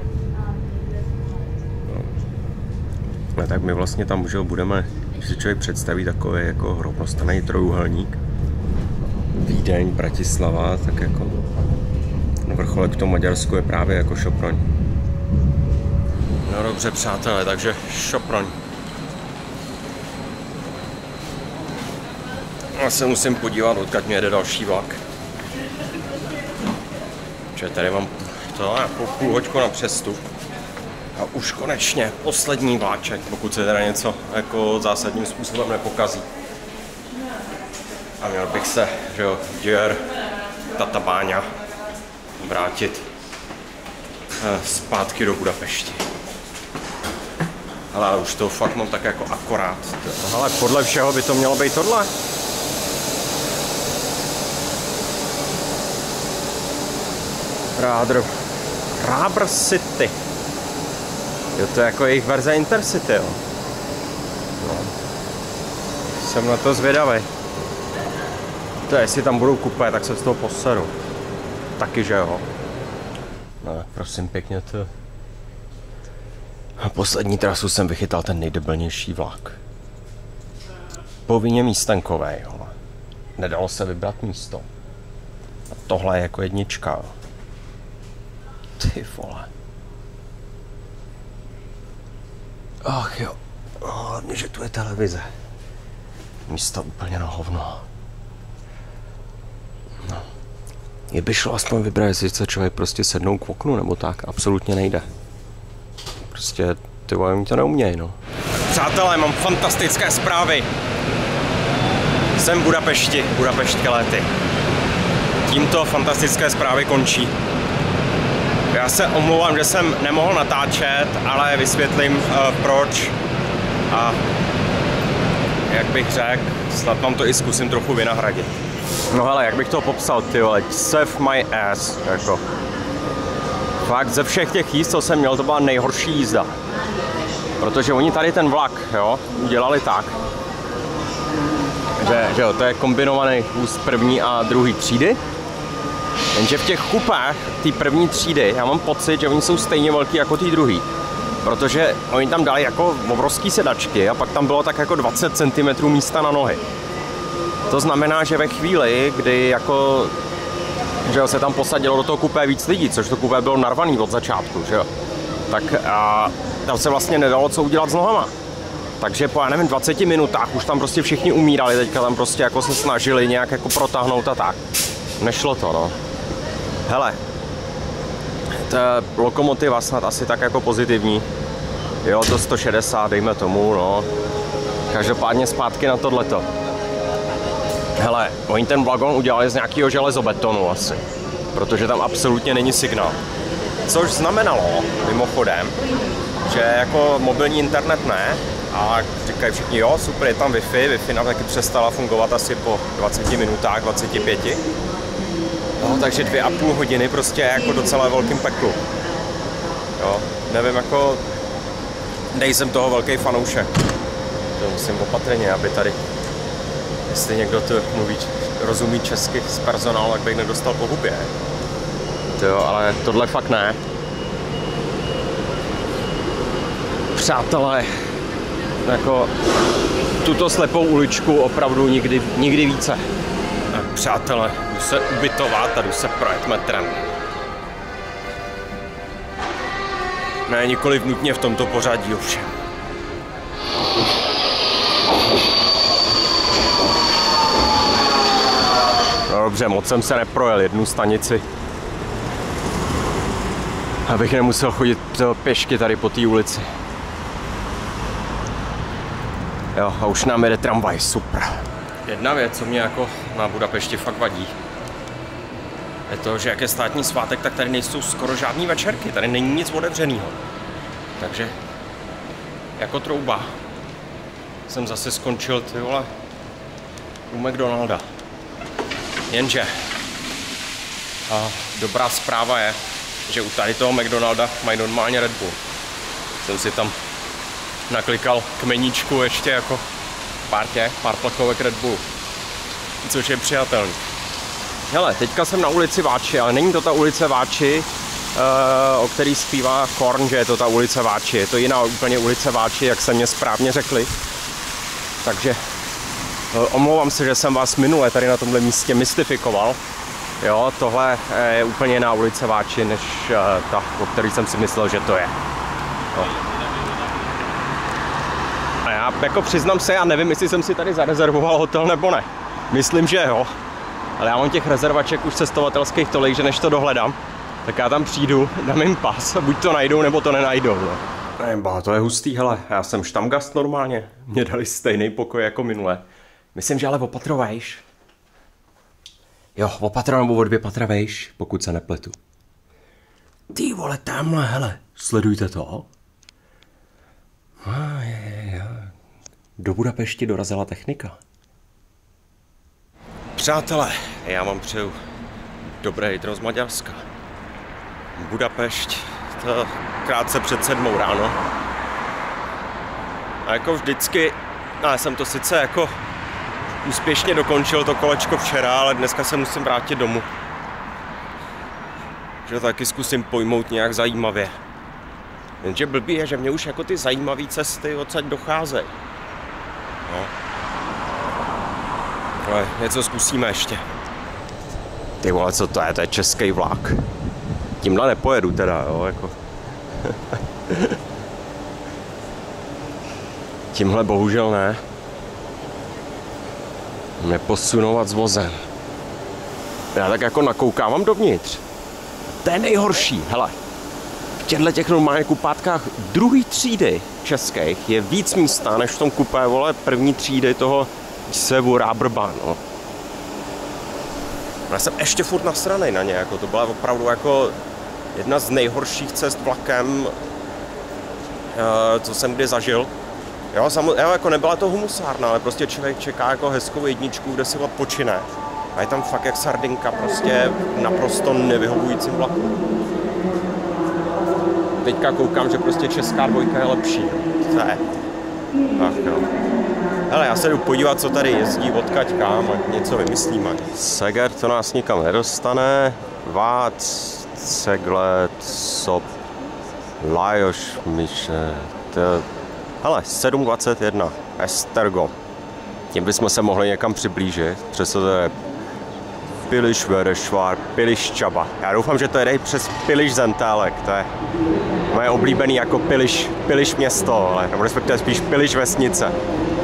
No. A tak my vlastně tam už budeme, když si člověk představí takový jako rovnostanný trojúhelník, Vídeň, Bratislava, tak jako na vrcholek v tom Maďarsku je právě jako Šoproň. No dobře, přátelé, takže Šoproň. Já se musím podívat, odkud mě jede další vlak. Že tady mám to jako půl hoďku na přestup. A už konečně poslední vláček, pokud se teda něco jako zásadním způsobem nepokazí. A měl bych se, že jo, Děr, Tatabáňa vrátit zpátky do Budapešti. Ale už to fakt mám tak jako akorát. Ale podle všeho by to mělo být tohle. Rádr. Rábr City. Jo, to je jako jejich verze Intercity, jo. No. Jsem na to zvědavý. To je, jestli tam budou kupé, tak se z toho poseru. Taky, že jo. No, prosím pěkně to. A poslední trasu jsem vychytal ten nejdebilnější vlak. Povinně místenkový, jo. Nedalo se vybrat místo. A tohle je jako jednička, jo. Ty vole. Ach jo. Hlavně, že tu je televize. Místo úplně na hovno. No. Je by šlo aspoň vybrat, jestli chce člověk prostě sednout k oknu, nebo tak. Absolutně nejde. Prostě ty vole, mi to neumějí, no. Přátelé, mám fantastické zprávy. Jsem v Budapešti, Budapeštské léty. Tímto fantastické zprávy končí. Já se omlouvám, že jsem nemohl natáčet, ale vysvětlím uh, proč. A jak bych řekl, snad vám to i zkusím trochu vynahradit. No hele, jak bych to popsal, ty vole, save my ass, jako. Fakt ze všech těch jízd, co jsem měl, to byla nejhorší jízda. Protože oni tady ten vlak, jo, udělali tak, že, že jo, to je kombinovaný vůz první a druhý třídy. Jenže v těch kupách té první třídy, já mám pocit, že oni jsou stejně velký jako ty druhý. Protože oni tam dali jako obrovský sedačky a pak tam bylo tak jako dvacet centimetrů místa na nohy. To znamená, že ve chvíli, kdy jako, že jo, se tam posadilo do toho kupé víc lidí, což to kupé bylo narvaný od začátku, že jo, tak a, tam se vlastně nedalo co udělat s nohama. Takže po, já nevím, dvaceti minutách už tam prostě všichni umírali, teďka tam prostě jako se snažili nějak jako protáhnout a tak. Nešlo to, no. Hele, ta lokomotiva snad asi tak jako pozitivní. Jo, to sto šedesát, dejme tomu, no. Každopádně zpátky na tohleto. Hele, oni ten vagon udělali z nějakého železobetonu asi, protože tam absolutně není signál. Což znamenalo, mimochodem, že jako mobilní internet ne, a říkají všichni, jo, super, je tam Wi-Fi, Wi-Fi nám taky přestala fungovat asi po dvaceti minutách, dvaceti pěti. No, takže dvě a půl hodiny prostě jako docela velkým peklu. Jo, nevím, jako, nejsem toho velký fanoušek. To musím opatrně, aby tady, jestli někdo to mluví, rozumí česky z personálu, tak bych nedostal po hubě. Jo, ale tohle fakt ne. Přátelé, jako tuto slepou uličku opravdu nikdy, nikdy více. Přátelé, jdu se ubytovat a jdu se projet metrem. Ne, nikoliv nutně v tomto pořadí ovšem. No dobře, moc jsem se neprojel jednu stanici. Abych nemusel chodit pěšky tady po té ulici. Jo, a už nám jede tramvaj, super. Jedna věc, co mě jako na Budapešti fakt vadí, je to, že jak je státní svátek, tak tady nejsou skoro žádný večerky, tady není nic otevřenýho. Takže jako trouba jsem zase skončil, ty vole, u McDonalda. Jenže a dobrá zpráva je, že u tady toho McDonalda mají normálně Red Bull. Jsem si tam naklikal k meníčku ještě jako pár těch, pár plachovek Red Bull, což je přijatelný. Hele, teďka jsem na ulici Váči, ale není to ta ulice Váči, o který zpívá Korn, že je to ta ulice Váči. Je to jiná úplně ulice Váči, jak se mě správně řekli. Takže omlouvám se, že jsem vás minule tady na tomhle místě mystifikoval. Jo, tohle je úplně jiná ulice Váči, než ta, o který jsem si myslel, že to je. Jo. A já jako přiznám se, já nevím, jestli jsem si tady zarezervoval hotel nebo ne. Myslím, že jo. Ale já mám těch rezervaček už cestovatelských tolik, že než to dohledám, tak já tam přijdu, dám jim pas a buď to najdou, nebo to nenajdou. No. Nejba, to je hustý, hele, já jsem štamgast normálně. Mě dali stejný pokoj jako minule. Myslím, že ale o patro vejš. Jo, o patro nebo o dvě patra vejš, pokud se nepletu. Ty vole, tamhle, hele, sledujte to. A je, je, je. Do Budapešti dorazila technika. Přátelé, já vám přeju dobré jitro z Maďarska. Budapešť, to krátce před sedmou ráno. A jako vždycky, já jsem to sice jako úspěšně dokončil to kolečko včera, ale dneska se musím vrátit domů. Že to taky zkusím pojmout nějak zajímavě. Jenže blbý je, že mě už jako ty zajímavé cesty odsaď docházejí. No. Ale něco zkusíme ještě. Ty vole, co to je? To je český vlak. Tímhle nepojedu teda, jo, jako. Tímhle bohužel ne. Neposunovat s vozem. Já tak jako nakoukávám dovnitř. To je nejhorší, hele. V těchto těch normálních kupátkách druhé třídy českých je víc místa, než v tom kupé, vole, první třídy toho Sevu Rábrba, no. Já jsem ještě furt nasranej na ně, jako to byla opravdu jako jedna z nejhorších cest vlakem, co jsem kdy zažil. Jo, samo, jo, jako nebyla to humusárna, ale prostě člověk čeká jako hezkou jedničku, kde si odpočine. A je tam fakt jak sardinka, prostě naprosto nevyhovujícím vlaku. Teďka koukám, že prostě česká dvojka je lepší. Co je? Ach jo. Hele, já se jdu podívat, co tady jezdí, odkaď kam, a něco vymyslíme. Seger to nás nikam nedostane. Vác, Ceglet, Sop, Lajos, Miše, to... Hele, sedm dvacet jedna, Esztergom. Tím bychom se mohli někam přiblížit, přesto to je Piliš Verešvár, Piliš Čaba. Já doufám, že to jde přes Piliš Zentálek, to je moje oblíbený jako Piliš, Piliš město, ale, nebo respektive spíš Piliš vesnice.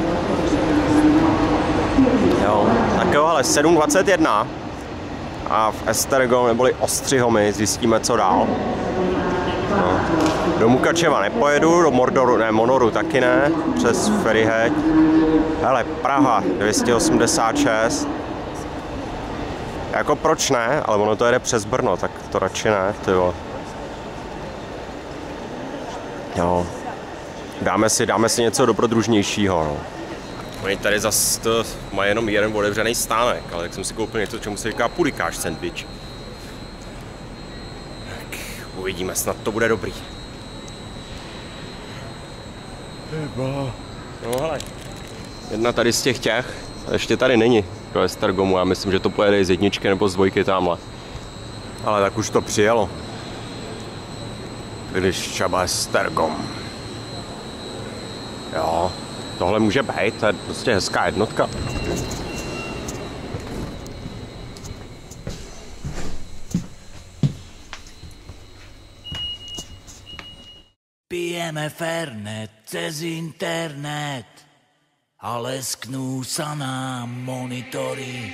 Jo, tak jo, ale sedm dvacet jedna a v Esztergom neboli Ostřihomi zjistíme, co dál. No. Do Mukačeva nepojedu, do Mordoru, ne, Monoru taky ne, přes Ferryhead. Hele, Praha dvě stě osmdesát šest. Jako proč ne, ale ono to jede přes Brno, tak to radši ne, tyjo. Jo. Dáme si, dáme si něco dobrodružnějšího, no. Oni tady zase to mají jenom jeden otevřený stánek, ale jak jsem si koupil něco, čemu se říká pulikáš sandwich. Tak uvidíme, snad to bude dobrý. No hele, jedna tady z těch těch, ještě tady není do Esztergomu, já myslím, že to pojede z jedničky nebo z dvojky tamhle. Ale tak už to přijelo. Když třeba Esztergom. Jo, tohle může být, to je prostě hezká jednotka. Pijeme Fernet cez internet a lesknú sa nám monitory.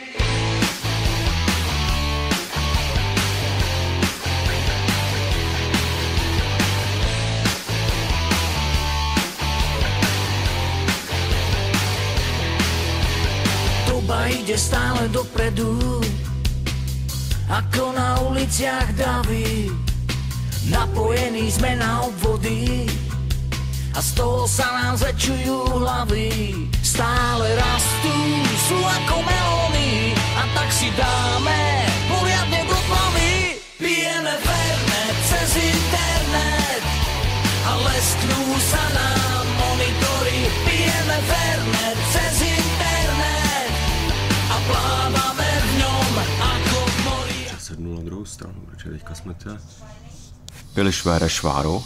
Doba ide stále dopredu, ako na uliciach davy. Napojení sme na obvody a z toho sa nám zväčšujú hlavy. Stále rastú, sú ako melóny a tak si dáme poriadne do tmavy. Pijeme Fernet cez internet a lesknú sa nám monitory. Pijeme Fernet cez internet a plávame v ňom ako v mori. Sednu na druhou stranu, protože teďka jsme tě byli Švérešváru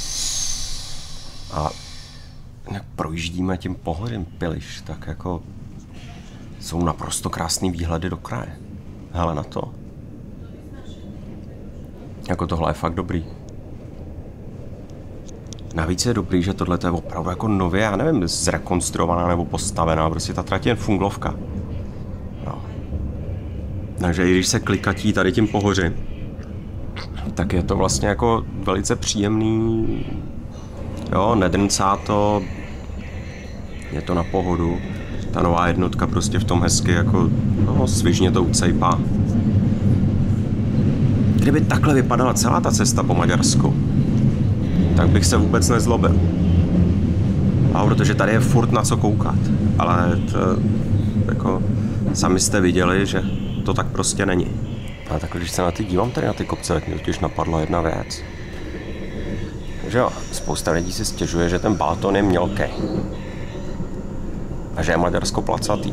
a jak projíždíme tím pohodem Piliš, tak jako jsou naprosto krásný výhledy do kraje. Hele na to. Jako tohle je fakt dobrý. Navíc je dobrý, že tohle je opravdu jako nově, já nevím, zrekonstruovaná nebo postavená, prostě ta trať je funglovka. No. Takže i když se klikatí tady tím pohoři, tak je to vlastně jako velice příjemný, jo, nedrncá to, je to na pohodu, ta nová jednotka prostě v tom hezky jako, no, svižně to ucejpá. Kdyby takhle vypadala celá ta cesta po Maďarsku, tak bych se vůbec nezlobil. A protože tady je furt na co koukat, ale to, jako, sami jste viděli, že to tak prostě není. A takhle, když se na ty dívám tady na ty kopce, tak mě totiž napadla jedna věc. Že jo, spousta lidí si stěžuje, že ten Balaton je mělký. A že je Maďarsko placatý.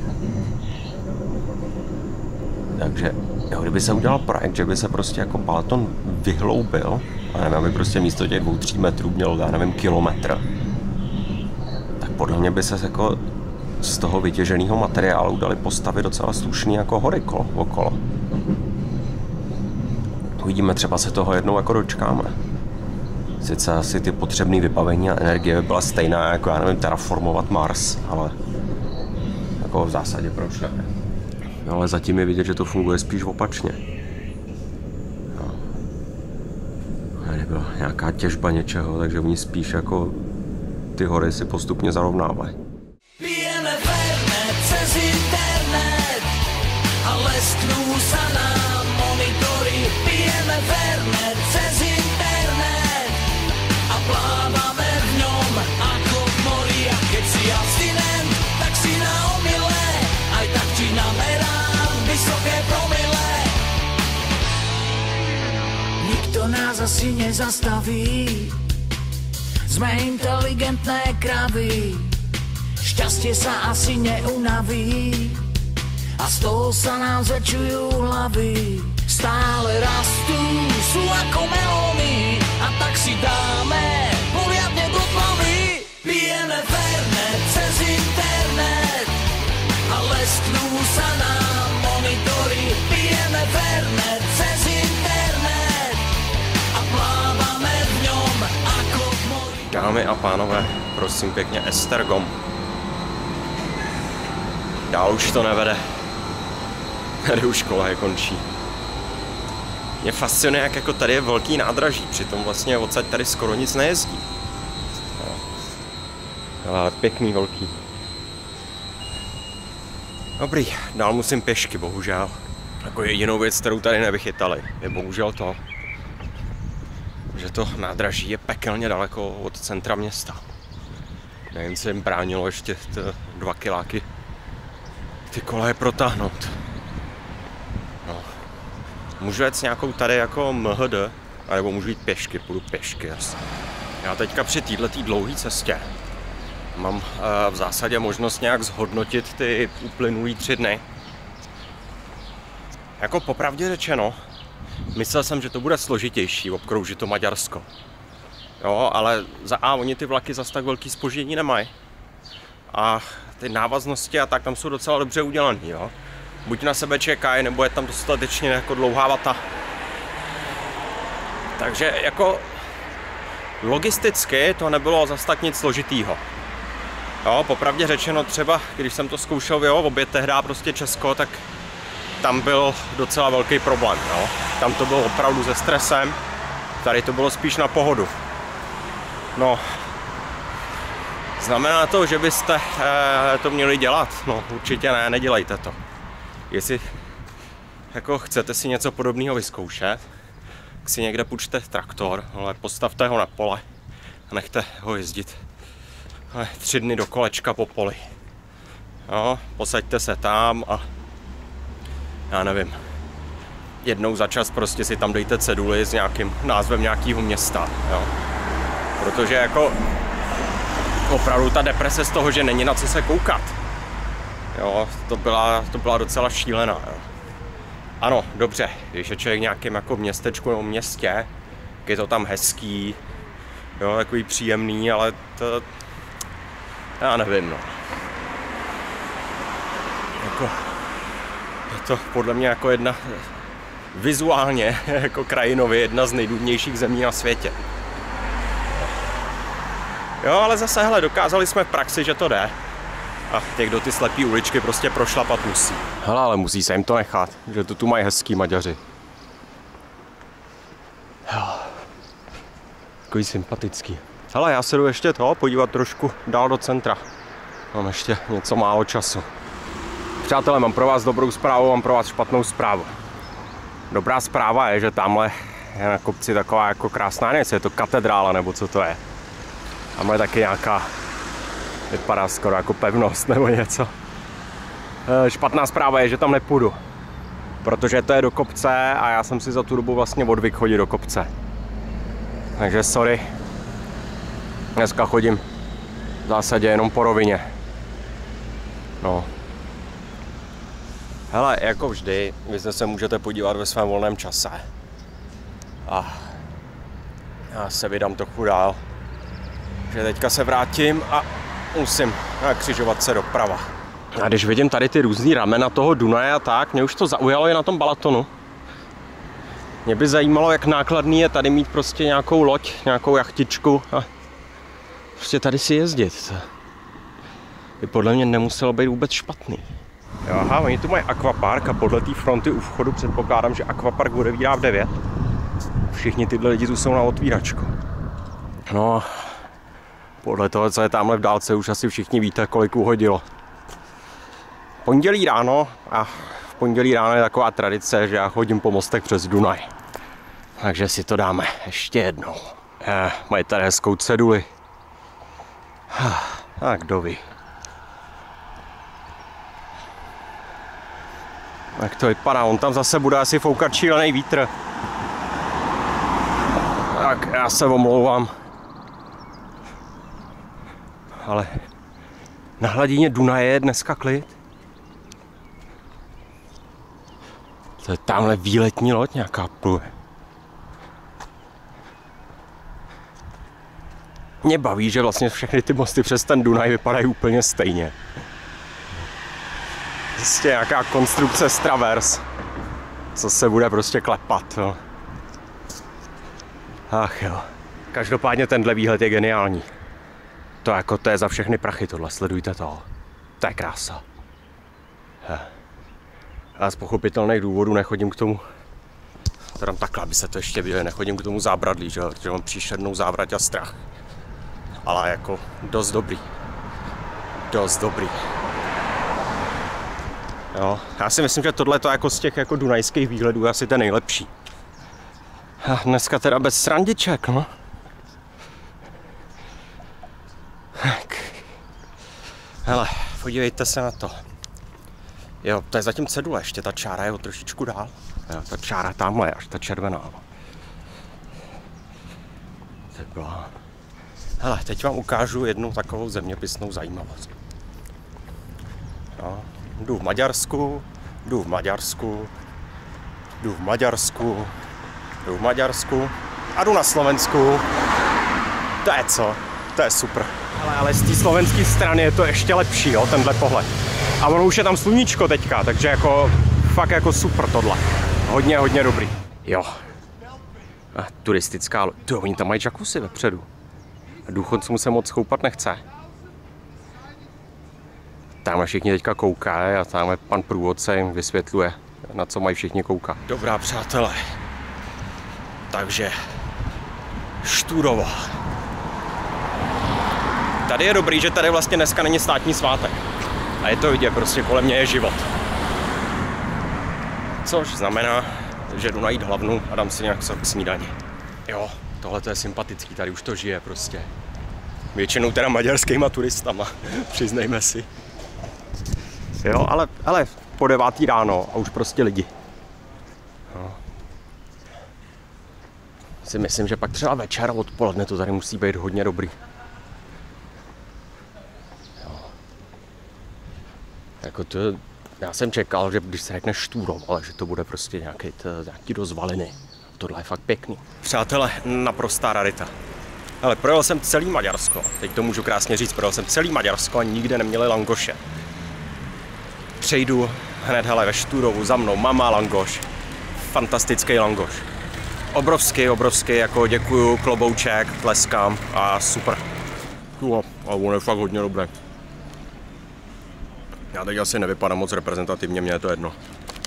Takže, jo, kdyby se udělal projekt, že by se prostě jako Balaton vyhloubil, a nevím, aby prostě místo těch dvou, tří metrů měl, já nevím, kilometr, tak podle mě by se jako z toho vytěženého materiálu dali postavit docela slušný jako hory kolo, okolo. Uvidíme, třeba se toho jednou jako dočkáme. Sice asi ty potřebné vybavení a energie by byla stejná jako, já nevím, terraformovat Mars, ale jako v zásadě proč ne. Ale zatím je vidět, že to funguje spíš opačně. No. Nebyla nějaká těžba něčeho, takže oni spíš jako ty hory si postupně zarovnávají. Pijeme Fernet cez internet a lesknú sa nám monitory. Pijeme Fernet cez internet a plávame v ňom ako v mori. A keď si abstinent, tak si na omyle, aj tak ti namerám vysoké promile. Nikto nás asi nezastaví, sme inteligentné kravy. Šťastie sa asi neunaví a z toho sa nám zväčšujú hlavy. Stále rastú, sú ako melóny a tak si dáme poriadne do tmavy. Pijeme Fernet cez internet a lesknú sa nám monitory. Pijeme Fernet cez internet a plávame v ňom Dámy a pánové, prosím pěkně, Esztergom. Dál už to nevede. Tady už kolej končí. Mě fascinuje, jak jako tady je velký nádraží, přitom vlastně odsaď tady skoro nic nejezdí. No. Ale pěkný, velký. Dobrý, dál musím pěšky, bohužel. Jako jedinou věc, kterou tady nevychytali, je bohužel to, že to nádraží je pekelně daleko od centra města. Nejen se jim bránilo ještě ty dva kiláky ty koleje protáhnout. No. Můžu jet s nějakou tady jako M H D, anebo můžu jít pěšky, půjdu pěšky. Jasně. Já teďka při této dlouhé cestě mám uh, v zásadě možnost nějak zhodnotit ty uplynulý tři dny. Jako popravdě řečeno, myslel jsem, že to bude složitější obkroužit to Maďarsko. Jo, ale za A oni ty vlaky zas tak velký zpoždění nemají. A ty návaznosti a tak tam jsou docela dobře udělaný, jo. Buď na sebe čekají, nebo je tam dostatečně jako dlouhá vata. Takže jako logisticky to nebylo zas tak nic složitýho. Jo, popravdě řečeno třeba, když jsem to zkoušel, jo, obě tehdy prostě Česko, tak tam byl docela velký problém, jo. Tam to bylo opravdu se stresem, tady to bylo spíš na pohodu. No, znamená to, že byste eh, to měli dělat? No, určitě ne, nedělejte to. Jestli jako chcete si něco podobného vyzkoušet, tak si někde půjčte traktor, ale postavte ho na pole a nechte ho jezdit ale tři dny do kolečka po poli. Jo, posaďte se tam a já nevím, jednou za čas prostě si tam dejte ceduly s nějakým názvem nějakého města, jo. Protože jako opravdu ta deprese z toho, že není na co se koukat, jo, to byla, to byla docela šílená, jo. Ano, dobře, když je člověk v nějakém jako městečku nebo městě, je to tam hezký, jo, takový příjemný, ale to, já nevím, no. Jako, je to podle mě jako jedna, vizuálně, jako krajinově, jedna z nejdůvnějších zemí na světě. Jo, ale zase, hele, dokázali jsme v praxi, že to jde. A těch, kdo ty slepý uličky prostě prošlapat musí. Hele, ale musí se jim to nechat, že to tu mají hezký Maďaři. Jo. Takový sympatický. Hele, já se jdu ještě to podívat trošku dál do centra. Mám ještě něco málo času. Přátelé, mám pro vás dobrou zprávu, mám pro vás špatnou zprávu. Dobrá zpráva je, že tamhle je na kopci taková jako krásná věc, je to katedrála nebo co to je. Tamhle je taky nějaká, vypadá skoro jako pevnost nebo něco. Špatná zpráva je, že tam nepůjdu, protože to je do kopce a já jsem si za tu dobu vlastně odvyk chodit do kopce. Takže sorry, dneska chodím v zásadě jenom po rovině. No. Hele, jako vždy, vy se můžete podívat ve svém volném čase. A já se vydám trochu dál. Že teďka se vrátím a musím křižovat se doprava. A když vidím tady ty různý ramena toho Dunaje a tak, mě už to zaujalo i na tom Balatonu. Mě by zajímalo, jak nákladný je tady mít prostě nějakou loď, nějakou jachtičku a prostě tady si jezdit. By podle mě nemuselo být vůbec špatný. Jo, aha, oni tu mají akvapark a podle té fronty u vchodu předpokládám, že akvapark odevírá v devět. Všichni tyhle lidi tu jsou na otvíračku. No, podle toho, co je tamhle v dálce, už asi všichni víte, kolik uhodilo. Pondělí ráno a v pondělí ráno je taková tradice, že já chodím po mostech přes Dunaj. Takže si to dáme ještě jednou. Eh, mají tady hezkou ceduli. A kdo ví. Jak to vypadá, on tam zase bude asi foukat šílený vítr. Tak já se omlouvám. Ale na hladině Dunaje je dneska klid. To je tamhle výletní loď nějaká pluje. Mě baví, že vlastně všechny ty mosty přes ten Dunaj vypadají úplně stejně. Prostě nějaká konstrukce z travers, co se bude prostě klepat. No. Ach jo. Každopádně tenhle výhled je geniální. To jako, to je za všechny prachy tohle, sledujte to. To je krása. Já z pochopitelných důvodů nechodím k tomu, teda takhle, aby se to ještě viděli, nechodím k tomu zábradlí, že, že mám příšernou závrať a strach. Ale jako dost dobrý. Dost dobrý. Jo, já si myslím, že tohle to jako z těch jako dunajských výhledů je asi ten nejlepší. A dneska teda bez srandiček, no. Tak. Hele, podívejte se na to. Jo, to je zatím cedule, ještě ta čára je o trošičku dál. Jo, ta čára tamhle je až ta červená. Tak byla. Hele, teď vám ukážu jednu takovou zeměpisnou zajímavost. Jo, jdu v Maďarsku, jdu v Maďarsku, jdu v Maďarsku, jdu v Maďarsku a jdu na Slovensku. To je co? To je super. Ale, ale z té slovenské strany je to ještě lepší, jo, tenhle pohled. A ono už je tam sluníčko teďka, takže jako fakt jako super tohle. Hodně, hodně dobrý. Jo. A turistická, to oni tam mají jacuzzi vepředu. A důchodcům se moc koupat nechce. Tamhle všichni teďka koukají a tamhle pan průvodce jim vysvětluje, na co mají všichni koukat. Dobrá, přátelé. Takže Štúrova. Tady je dobrý, že tady vlastně dneska není státní svátek. A je to vidět, prostě kolem mě je život. Což znamená, že jdu najít hlavnu a dám si nějak k snídani. Jo, tohle to je sympatický, tady už to žije prostě. Většinou teda maďarskýma turistama, přiznejme si. Jo, ale, ale po devátý ráno a už prostě lidi. Jo. Si myslím, že pak třeba večer a odpoledne to tady musí být hodně dobrý. Jako to, já jsem čekal, že když se řekne Štúrov, ale že to bude prostě nějaký, to, nějaký rozvaliny. Tohle je fakt pěkný. Přátelé, naprostá rarita. Ale projel jsem celý Maďarsko, teď to můžu krásně říct, projel jsem celý Maďarsko a nikde neměli langoše. Přejdu hned hele ve Štúrovu, za mnou mama langoš. Fantastický langoš. Obrovský, obrovský, jako děkuju, klobouček, tleskám a super. Jo, ale on je fakt hodně dobrý. Já teď asi nevypadám moc reprezentativně, mně je to jedno.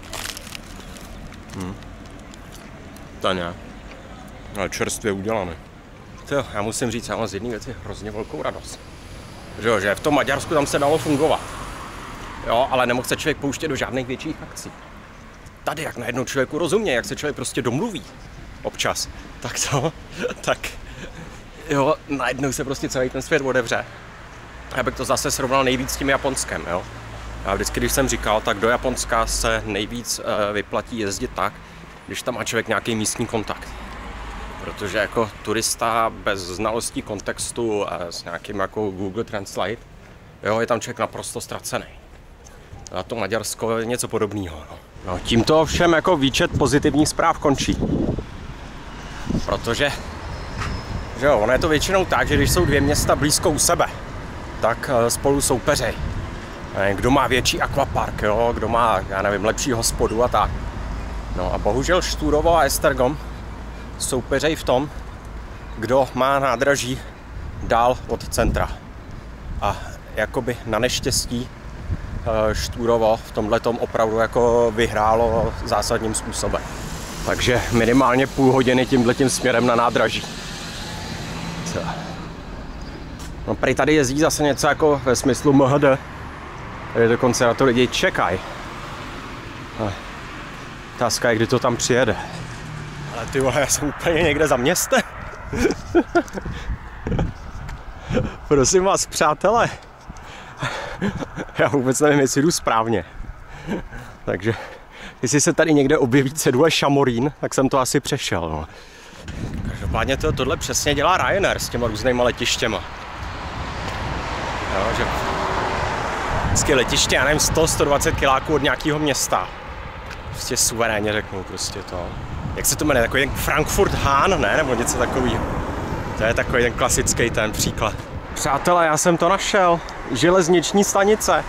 Hm. To ne. Ale čerstvě uděláme. Jo, já musím říct, já mám z jedné věci hrozně velkou radost. Že, jo, že v tom Maďarsku tam se dalo fungovat. Jo, ale nemohl se člověk pouštět do žádných větších akcí. Tady, jak najednou člověku rozumě, jak se člověk prostě domluví občas, tak to, tak jo, najednou se prostě celý ten svět otevře. Já bych to zase srovnal nejvíc s tím Japonskem, jo. Já vždycky, když jsem říkal, tak do Japonska se nejvíc e, vyplatí jezdit tak, když tam má člověk nějaký místní kontakt. Protože jako turista bez znalostí kontextu e, s nějakým jako Google Translate, jo, je tam člověk naprosto ztracený. A to Maďarsko je něco podobného. No. No, tímto všem jako výčet pozitivních zpráv končí. Protože, že jo, ono je to většinou tak, že když jsou dvě města blízko u sebe, tak e, spolu soupeřejí. Kdo má větší akvapark, jo? Kdo má, já nevím, lepší hospodu a tak. No a bohužel Štúrovo a Esztergom soupeřejí v tom, kdo má nádraží dál od centra. A jakoby na neštěstí Štúrovo v tomhletom opravdu jako vyhrálo zásadním způsobem. Takže minimálně půl hodiny tímhletím směrem na nádraží. Co? No prý tady jezdí zase něco jako ve smyslu M H D. Tady dokonce na to lidi čekají. Otázka je, kdy to tam přijede. Ale ty vole, já jsem úplně někde za městem. Prosím vás, přátelé. Já vůbec nevím, jestli jdu správně. Takže, jestli se tady někde objeví cedule Šamorín, tak jsem to asi přešel. No. Každopádně to, tohle přesně dělá Ryanair s těma různýma letištěma. Jo, že vždycky letiště, já nevím, sto, sto dvacet kiláků od nějakého města. Prostě suverénně řeknu prostě to. Jak se to jmenuje, takový ten Frankfurt Hahn, ne? Nebo něco takového. To je takový ten klasický ten příklad. Přátelé, já jsem to našel. Železniční stanice.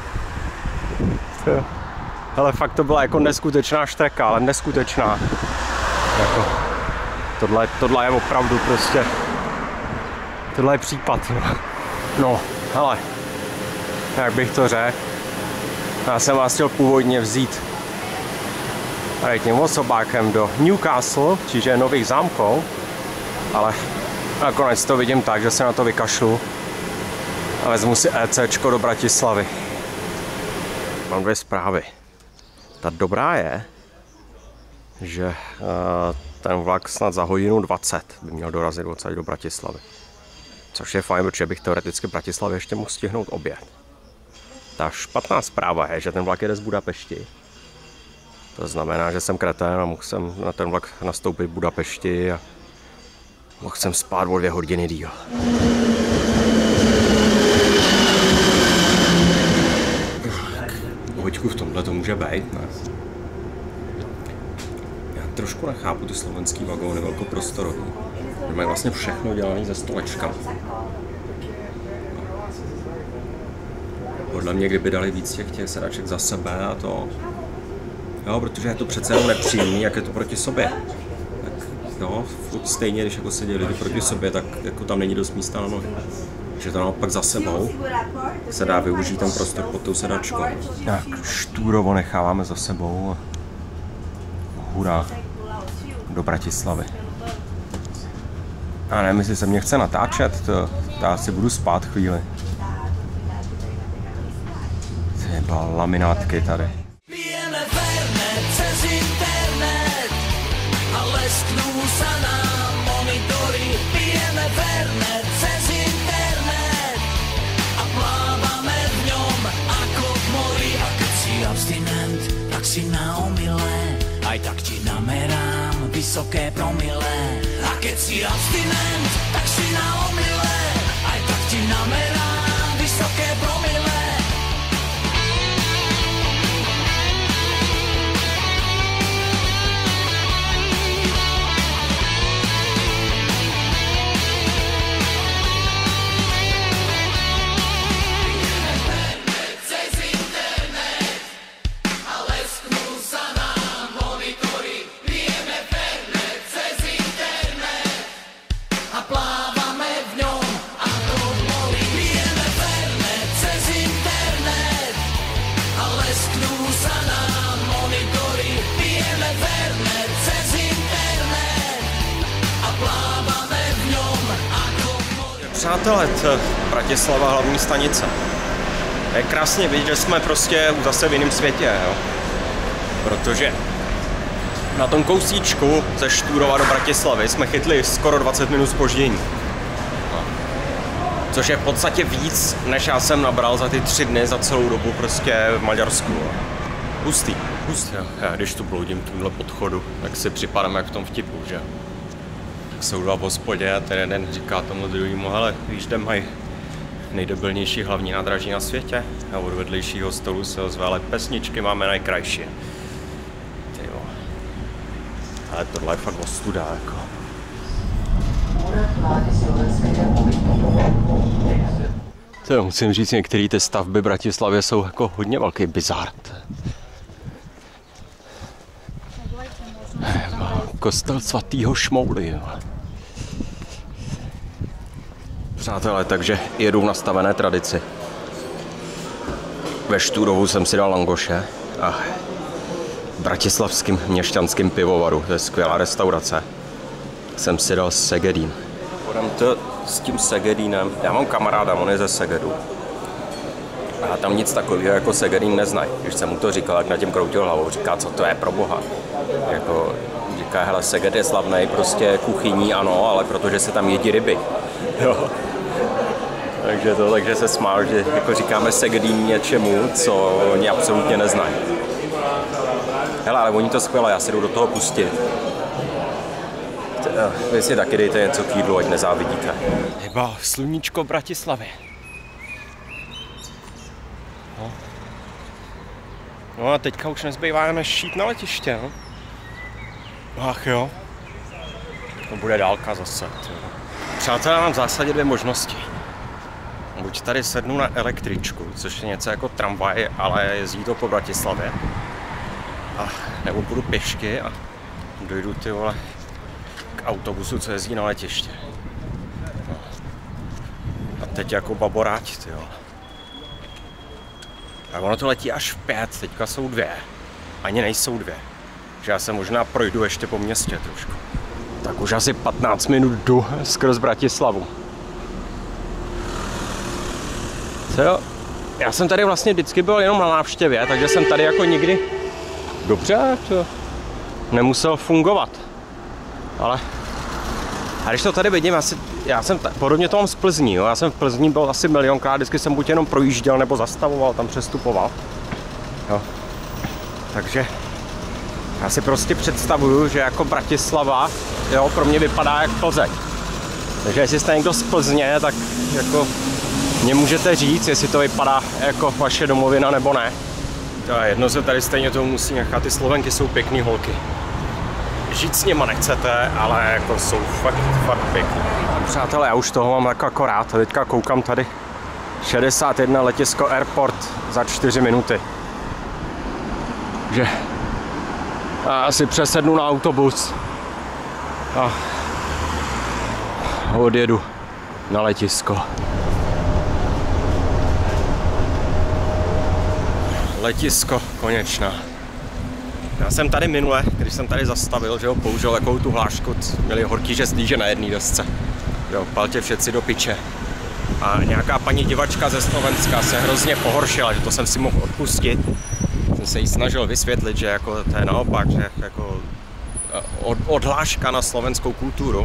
Hele, fakt to byla jako neskutečná štreka, ale neskutečná. Jako, tohle, tohle je opravdu prostě... Tohle je případ. No. No, hele, jak bych to řekl, já jsem vás chtěl původně vzít tady tím osobákem do Newcastle, čiže Nových Zámků, ale nakonec to vidím tak, že se na to vykašlu a vezmu si ECčko do Bratislavy. Mám dvě zprávy. Ta dobrá je, že uh, ten vlak snad za hodinu dvacet by měl dorazit odsaď do Bratislavy. Což je fajn, protože bych teoreticky v Bratislavě ještě mohl stihnout oběd. Ta špatná zpráva je, že ten vlak jede z Budapešti. To znamená, že jsem kretén a mohl jsem na ten vlak nastoupit v Budapešti a mohl jsem spát o dvě hodiny díl. Hoďku v tomhle to může být, ne? Já trošku nechápu ty slovenský vagóny velkoprostorový. Že mají vlastně všechno dělané ze stolečkami. Podle mě, kdyby dali víc těch, těch sedaček za sebe a to... Jo, protože je to přece jenom nepříjemný, jak je to proti sobě. Tak jo, stejně, když jako sedí lidi proti sobě, tak jako tam není dost místa na nohy. Že to naopak za sebou se dá využít ten prostor pod tou sedačkou. Tak štúrovo necháváme za sebou. Hurá. Do Bratislavy. A nevím, jestli se mě chce natáčet, to, to já si budu spát chvíli. Třeba laminátky tady. Pijeme Fernet cez internet a lesknú sa nám monitory. Pijeme Fernet cez internet a plávame v ňom ako v mori. A keď si abstinent, tak si na omyle, aj tak ti namerám vysoké promile. A keď si abstinent, tak si na omyle, aj tak ti namerám vysoké promile. Přátelé, Bratislava hlavní stanice. Je krásně vidět, že jsme prostě zase v jiném světě, jo. Protože na tom kousíčku ze Štúrova do Bratislavy jsme chytli skoro dvacet minut zpoždění. No. Což je v podstatě víc, než já jsem nabral za ty tři dny za celou dobu prostě v Maďarsku. Hustý, hustý. Já když tu bloudím tuhle podchodu, tak si připadám jak v tom vtipu, že? Jsou dva v hospodě a ten jeden říká tomu druhému, hele, víš, kde mají nejdebilnější hlavní nádraží na světě? A od vedlejšího stolu se ozve, ale pesničky máme nejkrajší. Ty jo. Ale tohle je fakt ostuda, jako. To musím říct, některé ty stavby v Bratislavě jsou jako hodně velký bizár. Kostel svatýho Šmouly, jo. Přátelé, takže jedu v nastavené tradici. Ve Štúrovu jsem si dal langoše a v bratislavském měšťanském pivovaru, to je skvělá restaurace, jsem si dal Segedín. Podám to s tím Segedínem, já mám kamaráda, on je ze Segedu. A tam nic takového jako Segedín neznají. Když jsem mu to říkal, jak na tím kroutil hlavou, říká, co to je pro boha. Jako, říká, hele, Seged je slavnej, prostě kuchyní ano, ale protože se tam jedí ryby. Jo. Takže to, takže se smál, že jako říkáme Segedín něčemu, co oni absolutně neznají. Hele, ale oni to skvěle, já si jdu do toho pustit. Vy si taky dejte něco k jídlu, ať nezávidíte. Jeba, sluníčko Bratislavy. No. No a teďka už nezbývá než šít na letiště, no. Ach jo. To bude dálka zase. Tě. Přátelé, mám v zásadě dvě možnosti. Buď tady sednu na električku, což je něco jako tramvaj, ale jezdí to po Bratislavě. A nebo půjdu pěšky a dojdu, ty vole, k autobusu, co jezdí na letiště. No. A teď jako baboráť, tyjo. A ono to letí až v pět, teďka jsou dvě. Ani nejsou dvě. Že já se možná projdu ještě po městě trošku. Tak už asi patnáct minut jdu skrz Bratislavu. Co jo? Já jsem tady vlastně vždycky byl jenom na návštěvě, takže jsem tady jako nikdy dobře to nemusel fungovat. Ale a když to tady vidím, asi, já jsem t- podobně to mám z Plzní, jo? Já jsem v Plzni byl asi milionkrát, vždycky jsem buď jenom projížděl nebo zastavoval, tam přestupoval. Jo. Takže já si prostě představuju, že jako Bratislava, jo, pro mě vypadá jak Plzeň. Takže jestli jste někdo z Plzně, tak jako mě můžete říct, jestli to vypadá jako vaše domovina nebo ne. To jedno se tady stejně tomu musí nechat, ty Slovenky jsou pěkný holky. Žít s nima nechcete, ale jako jsou fakt, fakt pěkný. Přátelé, já už toho mám jako akorát. Teďka koukám tady šedesát jedna letisko Airport za čtyři minuty. Že já asi přesednu na autobus a odjedu na letisko. Letisko Konečná. Já jsem tady minule, když jsem tady zastavil, že ho použil takovou tu hlášku, měli horký žezlíže na jedné desce. Jo, palte všetci do piče. A nějaká paní divačka ze Slovenska se hrozně pohoršila, že to jsem si mohl odpustit. Jsem se jí snažil vysvětlit, že jako to je naopak, že jako od, odhláška na slovenskou kulturu.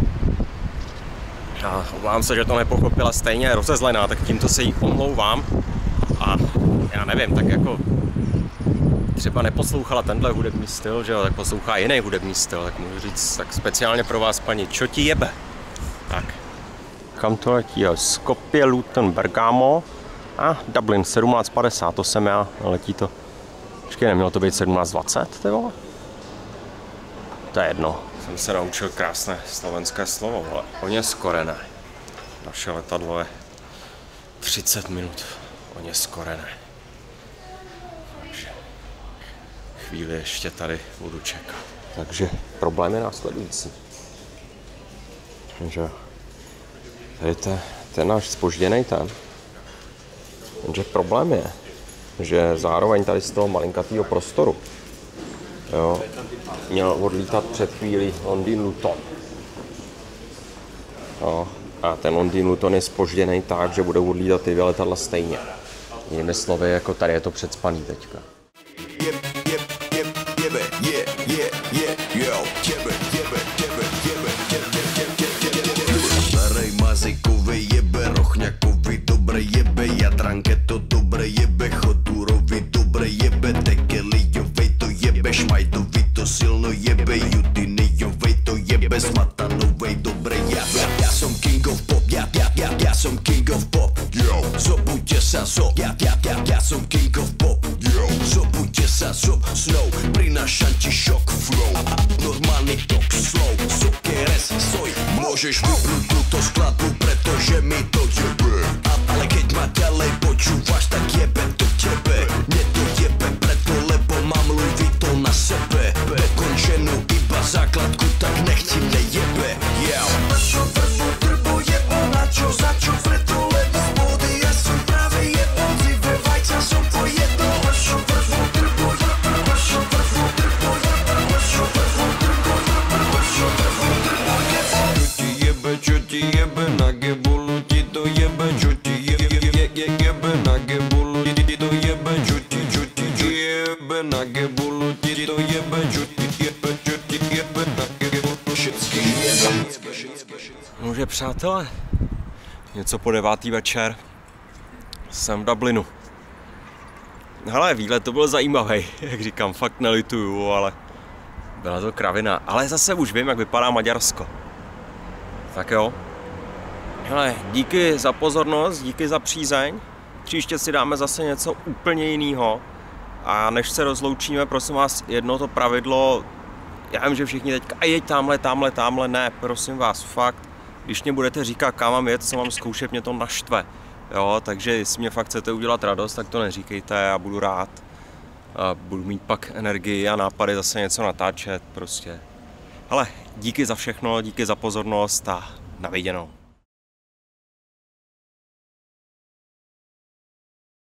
A obávám se, že to nepochopila stejně rozezlená, tak tímto se jí omlouvám. A já nevím, tak jako třeba neposlouchala tenhle hudební styl, že jo, tak poslouchá jiný hudební styl, tak můžu říct, tak speciálně pro vás, paní, čo ti jebe? Tak. Kam to letí? Jo, Skopje, Luton, Bergamo a Dublin sedmnáct padesát, to jsem já, letí to. Počkej, nemělo to být sedmnáct dvacet, ty vole? To je jedno. Jsem se naučil krásné slovenské slovo, ale oně skorené. Naše letadlo je třicet minut oně skorené. Takže chvíli ještě tady budu čekat. Takže problém je následující. Že tady to, ten náš zpožděný ten. Jenže problém je, že zároveň tady z toho malinkatého prostoru, jo, měl odlítat před chvílí Londýn Luton. Jo, a ten Londýn Luton je zpožděný tak, že bude odlítat ty dvě letadla stejně. Jinými slovy, jako tady je to předspaný teďka. Mazejkovi jebe, Rochňakovi dobré jebe, Jadranke to dobré jebe, Chodurovi dobré jebe, Tekelijovej to jebe, Šmajtovi to silno jebe, Judinejovej to jebe, Smatanovej dobré jebe. Ja som king of pop, ja, ja, ja, ja som king of pop, yo, zobuďte sa zo, ja, ja, ja, ja som king of pop, yo, zobuďte sa zo, snow, prinášam ti šok flow, normálny tok slow, sokeres, soj, môžeš vypnúť túto skladbu, pretože mi to jebe. Ale keď ma ďalej počúvaš, tak jebe to tebe. Mne to jebe preto, lebo mám Louis Vuitton na sebe. Dokončenú iba základku, tak nech ti nejebe. Yeah. Prečo, prečo, trbo jebo, na čo, za čo, preto, lebo body, ja som práve jebo, zive vajca som po jedno. Prečo, prečo, trbo jebo, prečo, prečo, trbo jebo, prečo, prečo, trbo jebo, prečo, prečo, trbo jebo. Čo ti jebe, na gebulu ti to jebe, čo ti jebe, je, je, jebe, na gebulu ti to jebe, čo ti, čo ti, čo jebe, na gebulu ti to jebe, čo ti jebe, čo ti jebe, na gebulu všetky jebe. Nože přátelé, něco po devátý večer, jsem v Dublinu. Hele, výlet to byl zajímavý, jak říkám, fakt nelituju, ale byla to kravina. Ale zase už vím, jak vypadá Maďarsko. Tak jo. Hele, díky za pozornost, díky za přízeň. Příště si dáme zase něco úplně jiného. A než se rozloučíme, prosím vás, jedno to pravidlo. Já vím, že všichni teďka, a jeď tamhle, tamhle, tamhle, ne, prosím vás, fakt. Když mě budete říkat, kam mám jet, co mám zkoušet, mě to naštve. Jo, takže jestli mě fakt chcete udělat radost, tak to neříkejte, já budu rád. A budu mít pak energii a nápady zase něco natáčet, prostě. Ale díky za všechno, díky za pozornost a na viděnou.